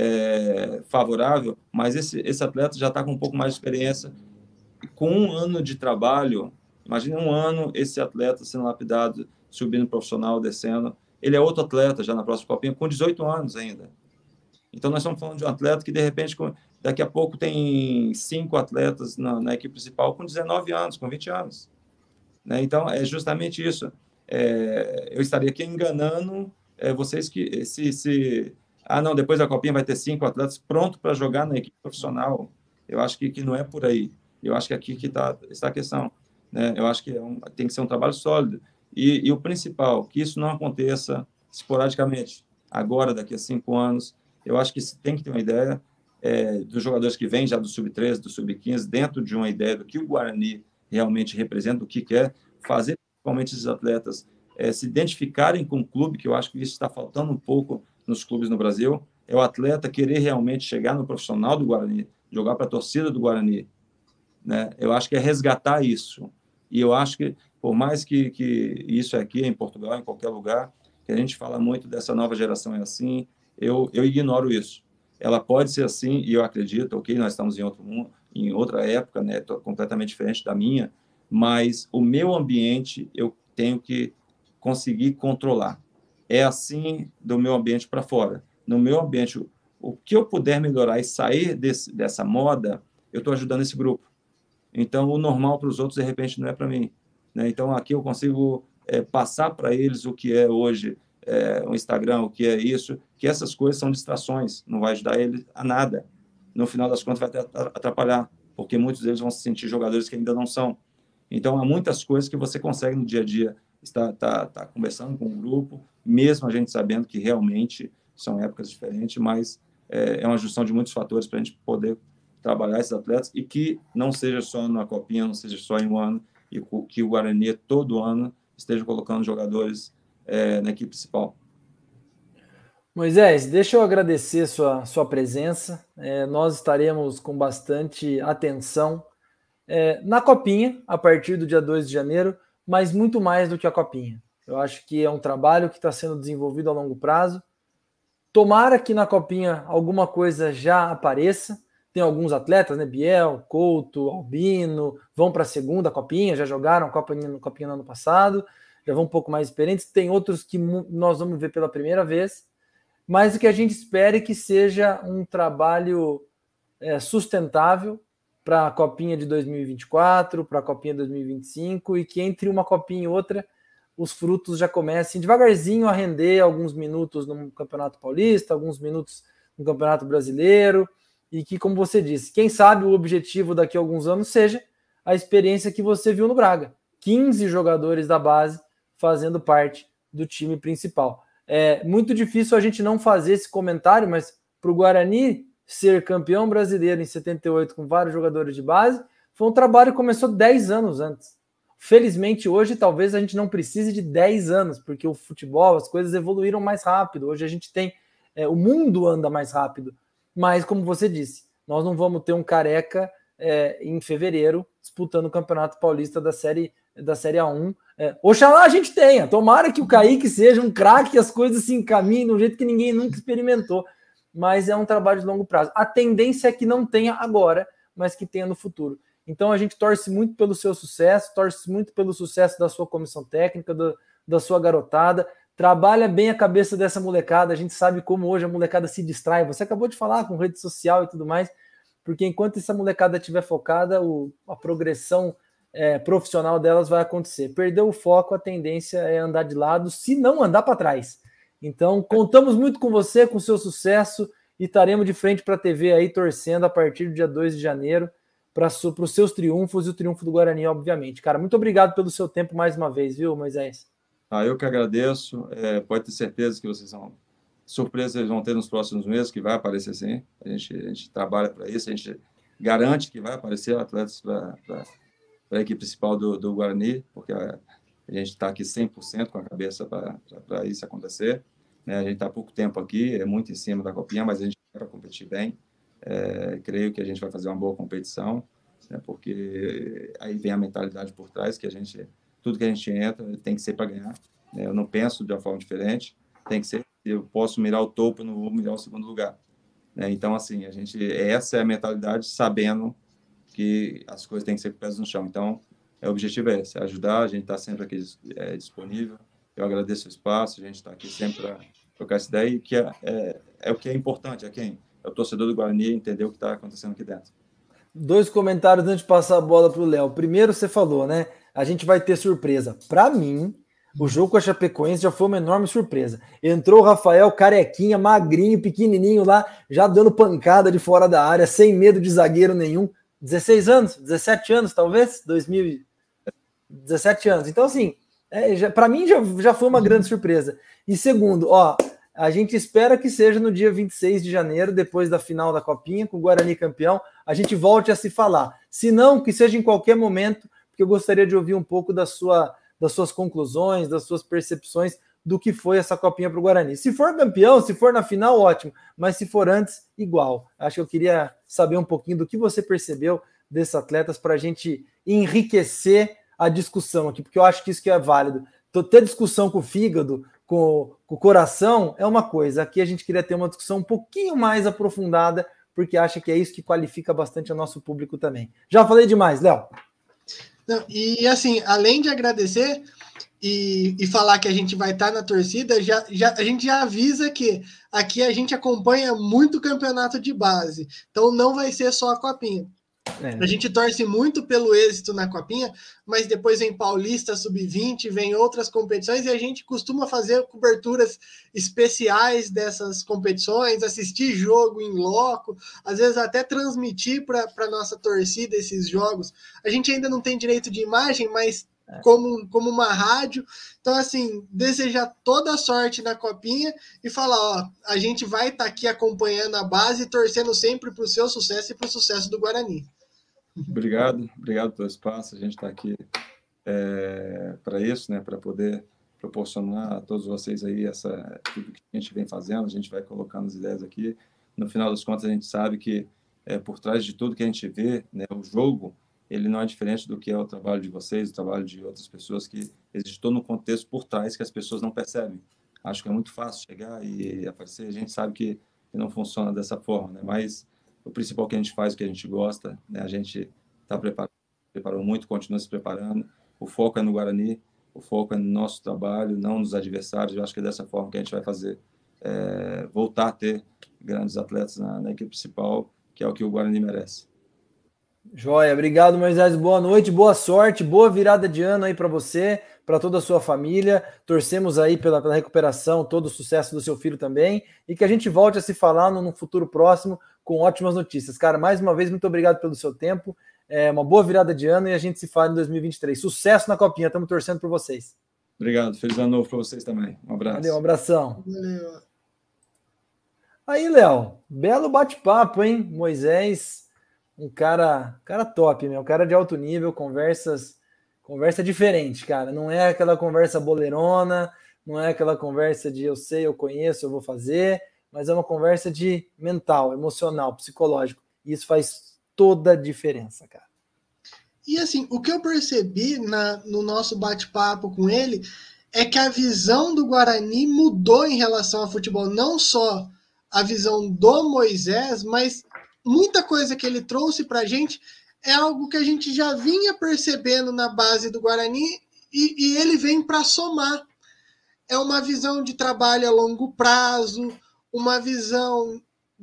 É, favorável, mas esse, esse atleta já está com um pouco mais de experiência. E com um ano de trabalho, imagine um ano esse atleta sendo lapidado, subindo profissional, descendo, ele é outro atleta já na próxima copinha, com dezoito anos ainda. Então nós estamos falando de um atleta que de repente, daqui a pouco tem cinco atletas na, na equipe principal com dezenove anos, com vinte anos, né? Então é justamente isso. É, eu estaria aqui enganando é, vocês que se, se ah, não, depois da copinha vai ter cinco atletas prontos para jogar na equipe profissional. Eu acho que, que não é por aí. Eu acho que aqui que tá, está a questão, né? Eu acho que é um, tem que ser um trabalho sólido. E, e o principal, que isso não aconteça esporadicamente. Agora, daqui a cinco anos, eu acho que tem que ter uma ideia é, dos jogadores que vêm já do sub treze, do sub quinze, dentro de uma ideia do que o Guarani realmente representa, do que quer, fazer principalmente esses atletas é, se identificarem com o clube, que eu acho que isso está faltando um pouco nos clubes no Brasil, é o atleta querer realmente chegar no profissional do Guarani, jogar para a torcida do Guarani, né? Eu acho que é resgatar isso. E eu acho que, por mais que, que isso aqui em Portugal, em qualquer lugar, que a gente fala muito dessa nova geração é assim, eu, eu ignoro isso. Ela pode ser assim, e eu acredito, ok, nós estamos em, outro mundo, em outra época, né, completamente diferente da minha, mas o meu ambiente eu tenho que conseguir controlar. É assim do meu ambiente para fora. No meu ambiente, o que eu puder melhorar e sair desse, dessa moda, eu estou ajudando esse grupo. Então, o normal para os outros, de repente, não é para mim, né? Então, aqui eu consigo é, passar para eles o que é hoje é, o Instagram, o que é isso, que essas coisas são distrações, não vai ajudar ele a nada. No final das contas, vai atrapalhar, porque muitos deles vão se sentir jogadores que ainda não são. Então, há muitas coisas que você consegue no dia a dia estar tá, tá conversando com o grupo, mesmo a gente sabendo que realmente são épocas diferentes, mas é, é uma junção de muitos fatores para a gente poder trabalhar esses atletas e que não seja só na Copinha, não seja só em um ano, e que o Guarani todo ano esteja colocando jogadores é, na equipe principal. Moisés, deixa eu agradecer sua, sua presença. É, nós estaremos com bastante atenção é, na Copinha, a partir do dia dois de janeiro, mas muito mais do que a Copinha. Eu acho que é um trabalho que está sendo desenvolvido a longo prazo. Tomara que na Copinha alguma coisa já apareça. Tem alguns atletas, né? Biel, Couto, Albino, vão para a segunda Copinha, já jogaram Copinha, Copinha no ano passado, já vão um pouco mais experientes. Tem outros que nós vamos ver pela primeira vez, mas o que a gente espera é que seja um trabalho é, sustentável para a Copinha de dois mil e vinte e quatro, para a Copinha de dois mil e vinte e cinco, e que entre uma Copinha e outra os frutos já comecem devagarzinho a render alguns minutos no Campeonato Paulista, alguns minutos no Campeonato Brasileiro, e que, como você disse, quem sabe o objetivo daqui a alguns anos seja a experiência que você viu no Braga. quinze jogadores da base fazendo parte do time principal. É muito difícil a gente não fazer esse comentário, mas para o Guarani ser campeão brasileiro em setenta e oito com vários jogadores de base, foi um trabalho que começou dez anos antes. Felizmente hoje talvez a gente não precise de dez anos, porque o futebol, as coisas evoluíram mais rápido. Hoje a gente tem, é, o mundo anda mais rápido. Mas, como você disse, nós não vamos ter um Careca é, em fevereiro disputando o Campeonato Paulista da Série, da série A um. É, oxalá a gente tenha. Tomara que o Kaique seja um craque e as coisas se encaminhem de um jeito que ninguém nunca experimentou. Mas é um trabalho de longo prazo. A tendência é que não tenha agora, mas que tenha no futuro. Então a gente torce muito pelo seu sucesso, torce muito pelo sucesso da sua comissão técnica, do, da sua garotada. Trabalha bem a cabeça dessa molecada. A gente sabe como hoje a molecada se distrai. Você acabou de falar com rede social e tudo mais, porque enquanto essa molecada estiver focada, o, a progressão é, profissional delas vai acontecer. Perdeu o foco, a tendência é andar de lado, se não andar para trás. Então, contamos muito com você, com o seu sucesso, e estaremos de frente para a T V aí, torcendo a partir do dia dois de janeiro para os seus triunfos e o triunfo do Guarani, obviamente. Cara, muito obrigado pelo seu tempo mais uma vez, viu, Moisés? Ah, eu que agradeço. É, pode ter certeza que vocês vão... Surpresas eles vão ter nos próximos meses, que vai aparecer sim. A gente, a gente trabalha para isso, a gente garante que vai aparecer atletas para a equipe principal do, do Guarani, porque a, a gente está aqui cem por cento com a cabeça para isso acontecer. Né? A gente está há pouco tempo aqui, é muito em cima da Copinha, mas a gente vai competir bem. É, creio que a gente vai fazer uma boa competição, né? Porque aí vem a mentalidade por trás, que a gente, tudo que a gente entra tem que ser para ganhar. Né? Eu não penso de uma forma diferente, tem que ser. Eu posso mirar o topo, eu não vou mirar o segundo lugar. Né? Então, assim, a gente, essa é a mentalidade, sabendo que as coisas têm que ser com pés no chão. Então, é, o objetivo é esse, é ajudar, a gente está sempre aqui é, disponível. Eu agradeço o espaço, a gente está aqui sempre para trocar essa ideia, e que é, é, é o que é importante, é quem? É o torcedor do Guarani entender o que está acontecendo aqui dentro. Dois comentários antes de passar a bola para o Léo. Primeiro, você falou, né? A gente vai ter surpresa. Para mim, o jogo com a Chapecoense já foi uma enorme surpresa. Entrou o Rafael carequinha, magrinho, pequenininho lá, já dando pancada de fora da área, sem medo de zagueiro nenhum. dezesseis anos, dezessete anos talvez, dois mil, dezessete anos. Então, assim, é, para mim já, já foi uma grande surpresa. E segundo, ó, a gente espera que seja no dia vinte e seis de janeiro, depois da final da Copinha, com o Guarani campeão, a gente volte a se falar. Se não, que seja em qualquer momento, porque eu gostaria de ouvir um pouco da sua, das suas conclusões, das suas percepções do que foi essa Copinha para o Guarani. Se for campeão, se for na final, ótimo, mas se for antes, igual. Acho que eu queria saber um pouquinho do que você percebeu desses atletas para a gente enriquecer a discussão aqui, porque eu acho que isso que é válido. Ter discussão com o fígado, com, com o coração, é uma coisa. Aqui a gente queria ter uma discussão um pouquinho mais aprofundada, porque acha que é isso que qualifica bastante o nosso público também. Já falei demais, Léo. Não, e assim, além de agradecer e, e falar que a gente vai estar na torcida, já, já, a gente já avisa que aqui a gente acompanha muito o campeonato de base, então não vai ser só a Copinha. É. A gente torce muito pelo êxito na Copinha, mas depois vem Paulista, sub vinte, vem outras competições e a gente costuma fazer coberturas especiais dessas competições, assistir jogo em loco, às vezes até transmitir para a nossa torcida esses jogos. A gente ainda não tem direito de imagem, mas como, como uma rádio. Então, assim, desejar toda a sorte na Copinha e falar, ó, a gente vai estar tá aqui acompanhando a base e torcendo sempre para o seu sucesso e para o sucesso do Guarani. Obrigado, obrigado pelo espaço. A gente está aqui é, para isso, né, para poder proporcionar a todos vocês aí essa, tudo que a gente vem fazendo. A gente vai colocando as ideias aqui. No final das contas, a gente sabe que é, por trás de tudo que a gente vê, né, o jogo, ele não é diferente do que é o trabalho de vocês, o trabalho de outras pessoas, que existe todo um contexto por trás que as pessoas não percebem. Acho que é muito fácil chegar e aparecer. A gente sabe que não funciona dessa forma, né, mas o principal que a gente faz, o que a gente gosta, né? A gente está preparado, preparou muito, continua se preparando. O foco é no Guarani, o foco é no nosso trabalho, não nos adversários. Eu acho que é dessa forma que a gente vai fazer, é, voltar a ter grandes atletas na, na equipe principal, que é o que o Guarani merece. Joia, obrigado, Moisés. Boa noite, boa sorte, boa virada de ano aí para você, para toda a sua família. Torcemos aí pela, pela recuperação, todo o sucesso do seu filho também, e que a gente volte a se falar no, no futuro próximo com ótimas notícias. Cara, mais uma vez, muito obrigado pelo seu tempo, é uma boa virada de ano e a gente se fala em dois mil e vinte e três. Sucesso na Copinha, estamos torcendo por vocês. Obrigado, feliz ano novo para vocês também. Um abraço. Valeu, um abração. Valeu. Aí, Léo, belo bate-papo, hein? Moisés, um cara, cara top, meu, um cara de alto nível, conversas, conversa diferente, cara. Não é aquela conversa boleirona, não é aquela conversa de eu sei, eu conheço, eu vou fazer, mas é uma conversa de mental, emocional, psicológico. E isso faz toda a diferença, cara. E assim, o que eu percebi na, no nosso bate-papo com ele é que a visão do Guarani mudou em relação ao futebol. Não só a visão do Moisés, mas muita coisa que ele trouxe para a gente é algo que a gente já vinha percebendo na base do Guarani e, e ele vem para somar. É uma visão de trabalho a longo prazo, uma visão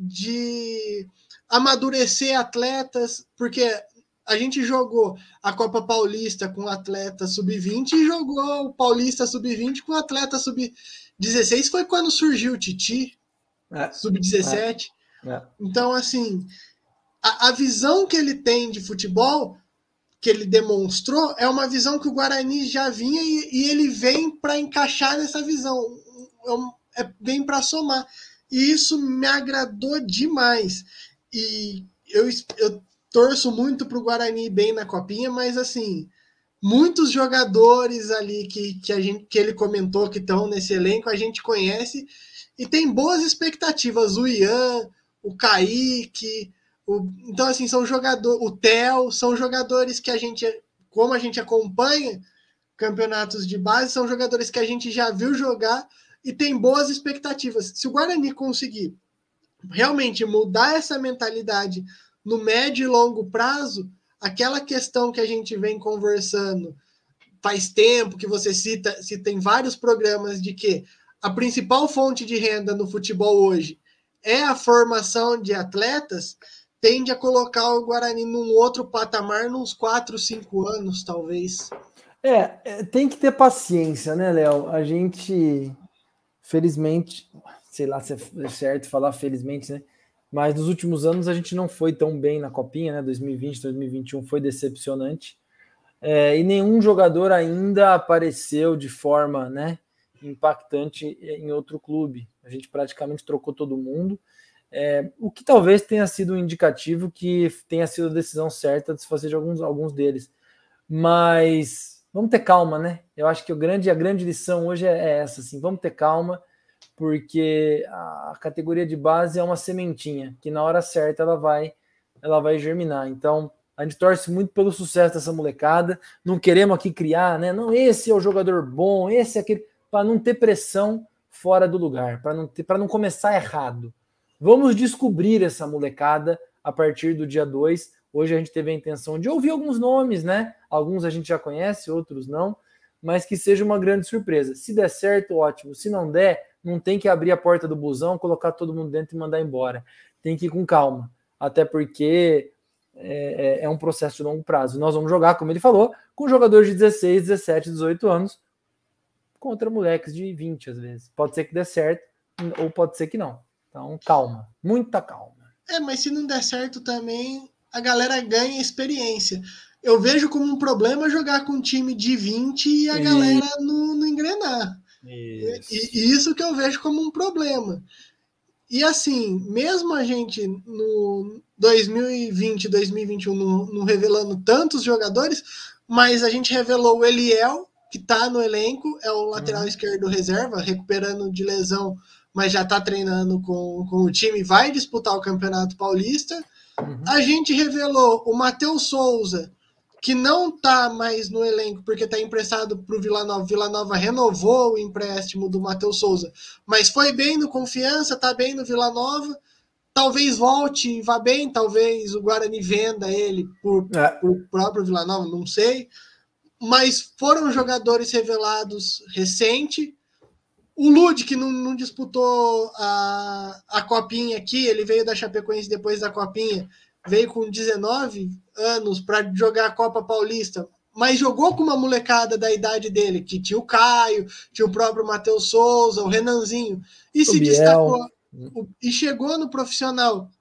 de amadurecer atletas, porque a gente jogou a Copa Paulista com atleta sub vinte e jogou o Paulista sub vinte com atleta sub dezesseis, foi quando surgiu o Titi, é, sub dezessete. É, é. Então, assim, a, a visão que ele tem de futebol, que ele demonstrou, é uma visão que o Guarani já vinha e, e ele vem para encaixar nessa visão, é, é, vem para somar. E isso me agradou demais. E eu, eu torço muito para o Guarani bem na Copinha, mas assim, muitos jogadores ali que, que, a gente, que ele comentou que estão nesse elenco, a gente conhece e tem boas expectativas. O Ian, o Kaique, o, então assim, são jogadores, o Theo, são jogadores que a gente, como a gente acompanha campeonatos de base, são jogadores que a gente já viu jogar e tem boas expectativas. Se o Guarani conseguir realmente mudar essa mentalidade no médio e longo prazo, aquela questão que a gente vem conversando faz tempo, que você cita, cita em vários programas, de que a principal fonte de renda no futebol hoje é a formação de atletas, tende a colocar o Guarani num outro patamar, nos quatro, cinco anos, talvez. É, tem que ter paciência, né, Léo? A gente, felizmente, sei lá se é certo falar felizmente, né? Mas nos últimos anos a gente não foi tão bem na Copinha, né? dois mil e vinte, dois mil e vinte e um foi decepcionante. É, e nenhum jogador ainda apareceu de forma, né, impactante em outro clube. A gente praticamente trocou todo mundo. É, o que talvez tenha sido um indicativo que tenha sido a decisão certa de se fazer de alguns, alguns deles. Mas vamos ter calma, né? Eu acho que o grande, a grande lição hoje é, é essa, assim, vamos ter calma, porque a categoria de base é uma sementinha, que na hora certa ela vai, ela vai germinar. Então, a gente torce muito pelo sucesso dessa molecada, não queremos aqui criar, né? Não, esse é o jogador bom, esse é aquele, para não ter pressão fora do lugar, para não ter, para não começar errado. Vamos descobrir essa molecada a partir do dia dois. Hoje a gente teve a intenção de ouvir alguns nomes, né? Alguns a gente já conhece, outros não, mas que seja uma grande surpresa. Se der certo, ótimo. Se não der, não tem que abrir a porta do busão, colocar todo mundo dentro e mandar embora. Tem que ir com calma. Até porque é, é um processo de longo prazo. Nós vamos jogar, como ele falou, com jogadores de dezesseis, dezessete, dezoito anos contra moleques de vinte, às vezes. Pode ser que dê certo, ou pode ser que não. Então, calma, muita calma. É, mas se não der certo também, a galera ganha experiência. Eu vejo como um problema jogar com um time de vinte e a e... galera não, não engrenar. Isso. E, e isso que eu vejo como um problema. E assim, mesmo a gente no dois mil e vinte, dois mil e vinte e um não, não revelando tantos jogadores, mas a gente revelou o Eliel, que está no elenco, é o lateral uhum. esquerdo reserva, recuperando de lesão, mas já está treinando com, com o time, vai disputar o Campeonato Paulista. Uhum. A gente revelou o Matheus Souza, que não está mais no elenco porque está emprestado para o Vila Nova. Vila Nova renovou o empréstimo do Matheus Souza, mas foi bem no Confiança, está bem no Vila Nova. Talvez volte e vá bem, talvez o Guarani venda ele por, é. por próprio Vila Nova, não sei. Mas foram jogadores revelados recente. O Lud, que não, não disputou a, a Copinha aqui, ele veio da Chapecoense depois da Copinha, veio com dezenove anos para jogar a Copa Paulista, mas jogou com uma molecada da idade dele, que tinha o Caio, tinha o próprio Matheus Souza, o Renanzinho, e o se Biel. destacou, e chegou no profissional.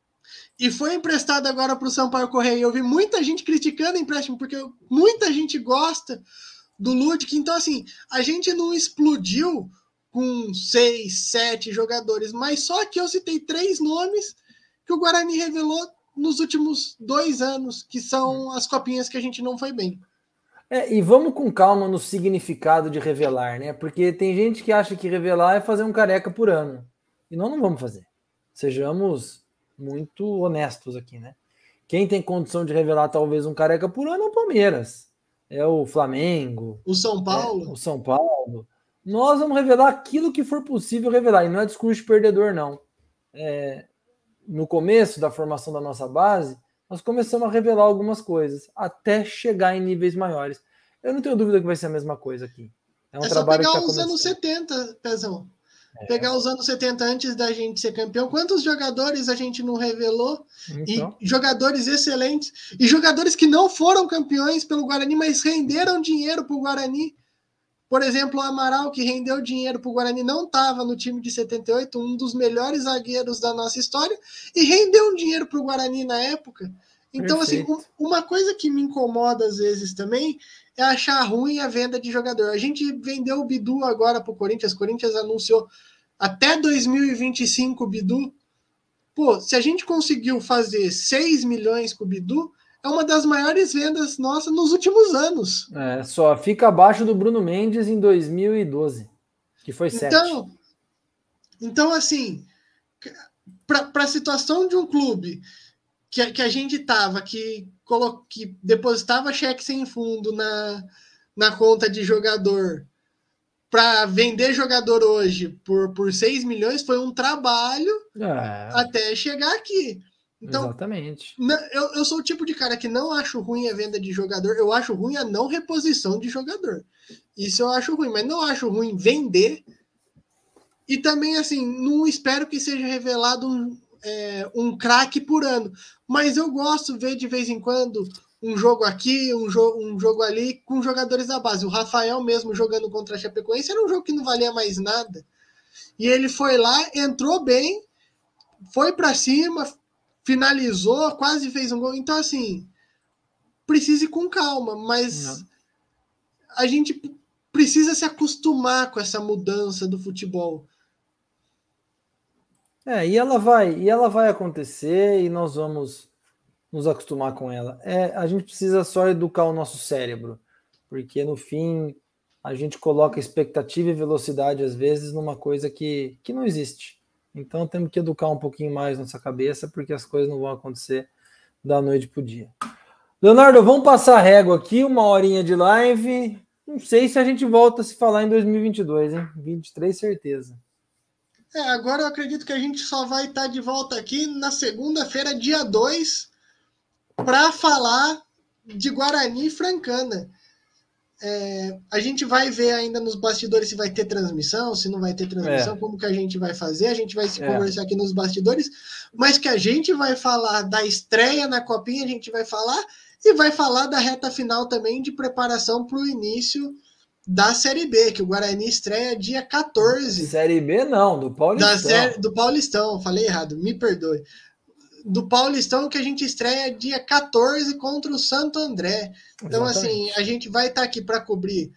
E foi emprestado agora para o Sampaio Correia. Eu vi muita gente criticando o empréstimo, porque muita gente gosta do Ludic. Então, assim, a gente não explodiu com seis, sete jogadores, mas só que eu citei três nomes que o Guarani revelou nos últimos dois anos, que são as copinhas que a gente não foi bem. É, e vamos com calma no significado de revelar, né? Porque tem gente que acha que revelar é fazer um careca por ano. E nós não vamos fazer. Sejamos muito honestos aqui, né? Quem tem condição de revelar talvez um careca por ano é o Palmeiras, é o Flamengo, o São Paulo, é o São Paulo. Nós vamos revelar aquilo que for possível revelar, e não é discurso de perdedor, não. É, no começo da formação da nossa base, nós começamos a revelar algumas coisas, até chegar em níveis maiores. Eu não tenho dúvida que vai ser a mesma coisa aqui. É um é trabalho só pegar que tá os anos setenta, Pezão. É. Pegar os anos setenta antes da gente ser campeão, quantos jogadores a gente não revelou? Então. E jogadores excelentes, e jogadores que não foram campeões pelo Guarani, mas renderam dinheiro para o Guarani. Por exemplo, o Amaral, que rendeu dinheiro para o Guarani, não estava no time de setenta e oito, um dos melhores zagueiros da nossa história, e rendeu um dinheiro para o Guarani na época. Então, Perfeito. assim, uma coisa que me incomoda às vezes também é achar ruim a venda de jogador. A gente vendeu o Bidu agora para o Corinthians, o Corinthians anunciou até dois mil e vinte e cinco o Bidu. Pô, se a gente conseguiu fazer seis milhões com o Bidu, é uma das maiores vendas nossas nos últimos anos. É, só fica abaixo do Bruno Mendes em dois mil e doze, que foi sete. Então, então assim, para a situação de um clube que, que a gente tava, que, colo, que depositava cheque sem fundo na, na conta de jogador, para vender jogador hoje por, por seis milhões, foi um trabalho é. até chegar aqui. Então, Exatamente. Eu, eu sou o tipo de cara que não acho ruim a venda de jogador, eu acho ruim a não reposição de jogador. Isso eu acho ruim, mas não acho ruim vender. E também, assim, não espero que seja revelado um, é, um craque por ano. Mas eu gosto de ver de vez em quando um jogo aqui, um, jo- um jogo ali, com jogadores da base. O Rafael mesmo jogando contra a Chapecoense era um jogo que não valia mais nada. E ele foi lá, entrou bem, foi para cima, finalizou, quase fez um gol. Então, assim, precisa ir com calma, mas não. A gente precisa se acostumar com essa mudança do futebol. É, e ela vai, e ela vai acontecer e nós vamos nos acostumar com ela. É, a gente precisa só educar o nosso cérebro, porque no fim a gente coloca expectativa e velocidade às vezes numa coisa que, que não existe. Então temos que educar um pouquinho mais nossa cabeça, porque as coisas não vão acontecer da noite pro dia. Leonardo, vamos passar a régua aqui, uma horinha de live. Não sei se a gente volta a se falar em dois mil e vinte e dois, hein? vinte e três, certeza. É, agora eu acredito que a gente só vai estar de volta aqui na segunda-feira, dia dois, para falar de Guarani e Francana. É, a gente vai ver ainda nos bastidores se vai ter transmissão, se não vai ter transmissão, é. como que a gente vai fazer, a gente vai se é. conversar aqui nos bastidores, mas que a gente vai falar da estreia na Copinha, a gente vai falar, e vai falar da reta final também de preparação para o início da Série B, que o Guarani estreia dia quatorze. Série B não, do Paulistão. Da série, do Paulistão, falei errado, me perdoe. Do Paulistão, que a gente estreia dia quatorze contra o Santo André. Então, Exatamente. assim, a gente vai estar aqui para cobrir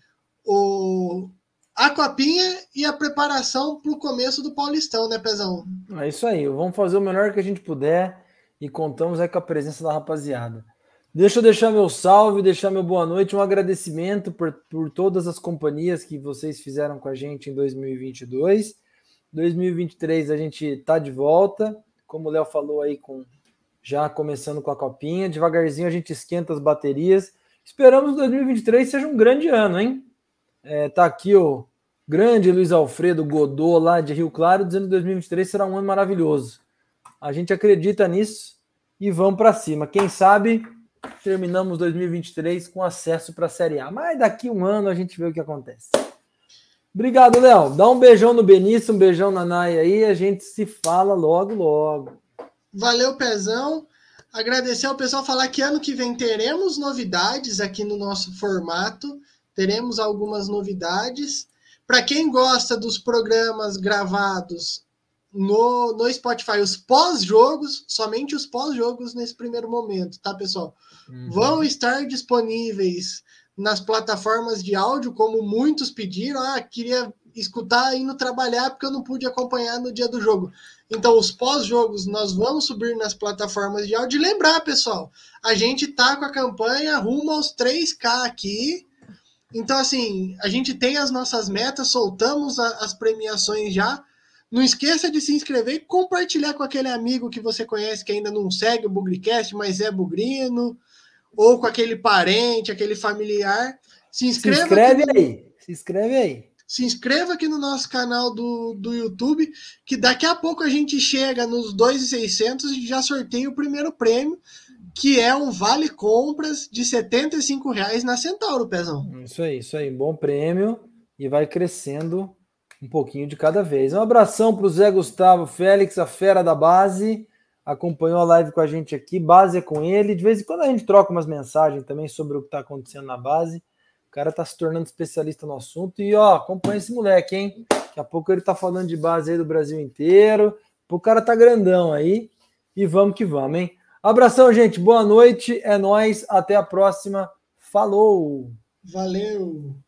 o, a Copinha e a preparação para o começo do Paulistão, né, Pezão? É isso aí, vamos fazer o melhor que a gente puder e contamos aí com a presença da rapaziada. Deixa eu deixar meu salve, deixar meu boa noite, um agradecimento por, por todas as companhias que vocês fizeram com a gente em dois mil e vinte e dois. dois mil e vinte e três a gente está de volta. Como o Léo falou aí, com, já começando com a Copinha, devagarzinho a gente esquenta as baterias. Esperamos que dois mil e vinte e três seja um grande ano, hein? É, tá aqui o grande Luiz Alfredo Godot, lá de Rio Claro, dizendo que dois mil e vinte e três será um ano maravilhoso. A gente acredita nisso e vamos para cima. Quem sabe terminamos dois mil e vinte e três com acesso para a Série A. Mas daqui um ano a gente vê o que acontece. Obrigado, Léo. Dá um beijão no Benício, um beijão na Nai aí. A gente se fala logo, logo. Valeu, Pezão. Agradecer ao pessoal, falar que ano que vem teremos novidades aqui no nosso formato. Teremos algumas novidades. Para quem gosta dos programas gravados no, no Spotify, os pós-jogos, somente os pós-jogos nesse primeiro momento, tá, pessoal? Uhum. Vão estar disponíveis nas plataformas de áudio, como muitos pediram. Ah, queria escutar indo trabalhar porque eu não pude acompanhar no dia do jogo. Então, os pós-jogos nós vamos subir nas plataformas de áudio. E lembrar, pessoal, a gente tá com a campanha rumo aos três K aqui. Então, assim, a gente tem as nossas metas, soltamos a, as premiações já. Não esqueça de se inscrever e compartilhar com aquele amigo que você conhece que ainda não segue o Bugricast, mas é bugrino, ou com aquele parente, aquele familiar. Se inscreva se inscreve no... aí, se inscreve aí. Se inscreva aqui no nosso canal do, do YouTube, que daqui a pouco a gente chega nos dois mil e seiscentos e já sorteia o primeiro prêmio, que é um vale compras de setenta e cinco reais na Centauro, Pezão. Isso aí, isso aí, bom prêmio e vai crescendo um pouquinho de cada vez. Um abração para o Zé Gustavo Félix, a fera da base, acompanhou a live com a gente aqui, base é com ele, de vez em quando a gente troca umas mensagens também sobre o que está acontecendo na base. O cara tá se tornando especialista no assunto e, ó, acompanha esse moleque, hein? Daqui a pouco ele tá falando de base aí do Brasil inteiro. O cara tá grandão aí e vamos que vamos, hein? Abração, gente. Boa noite. É nóis. Até a próxima. Falou! Valeu!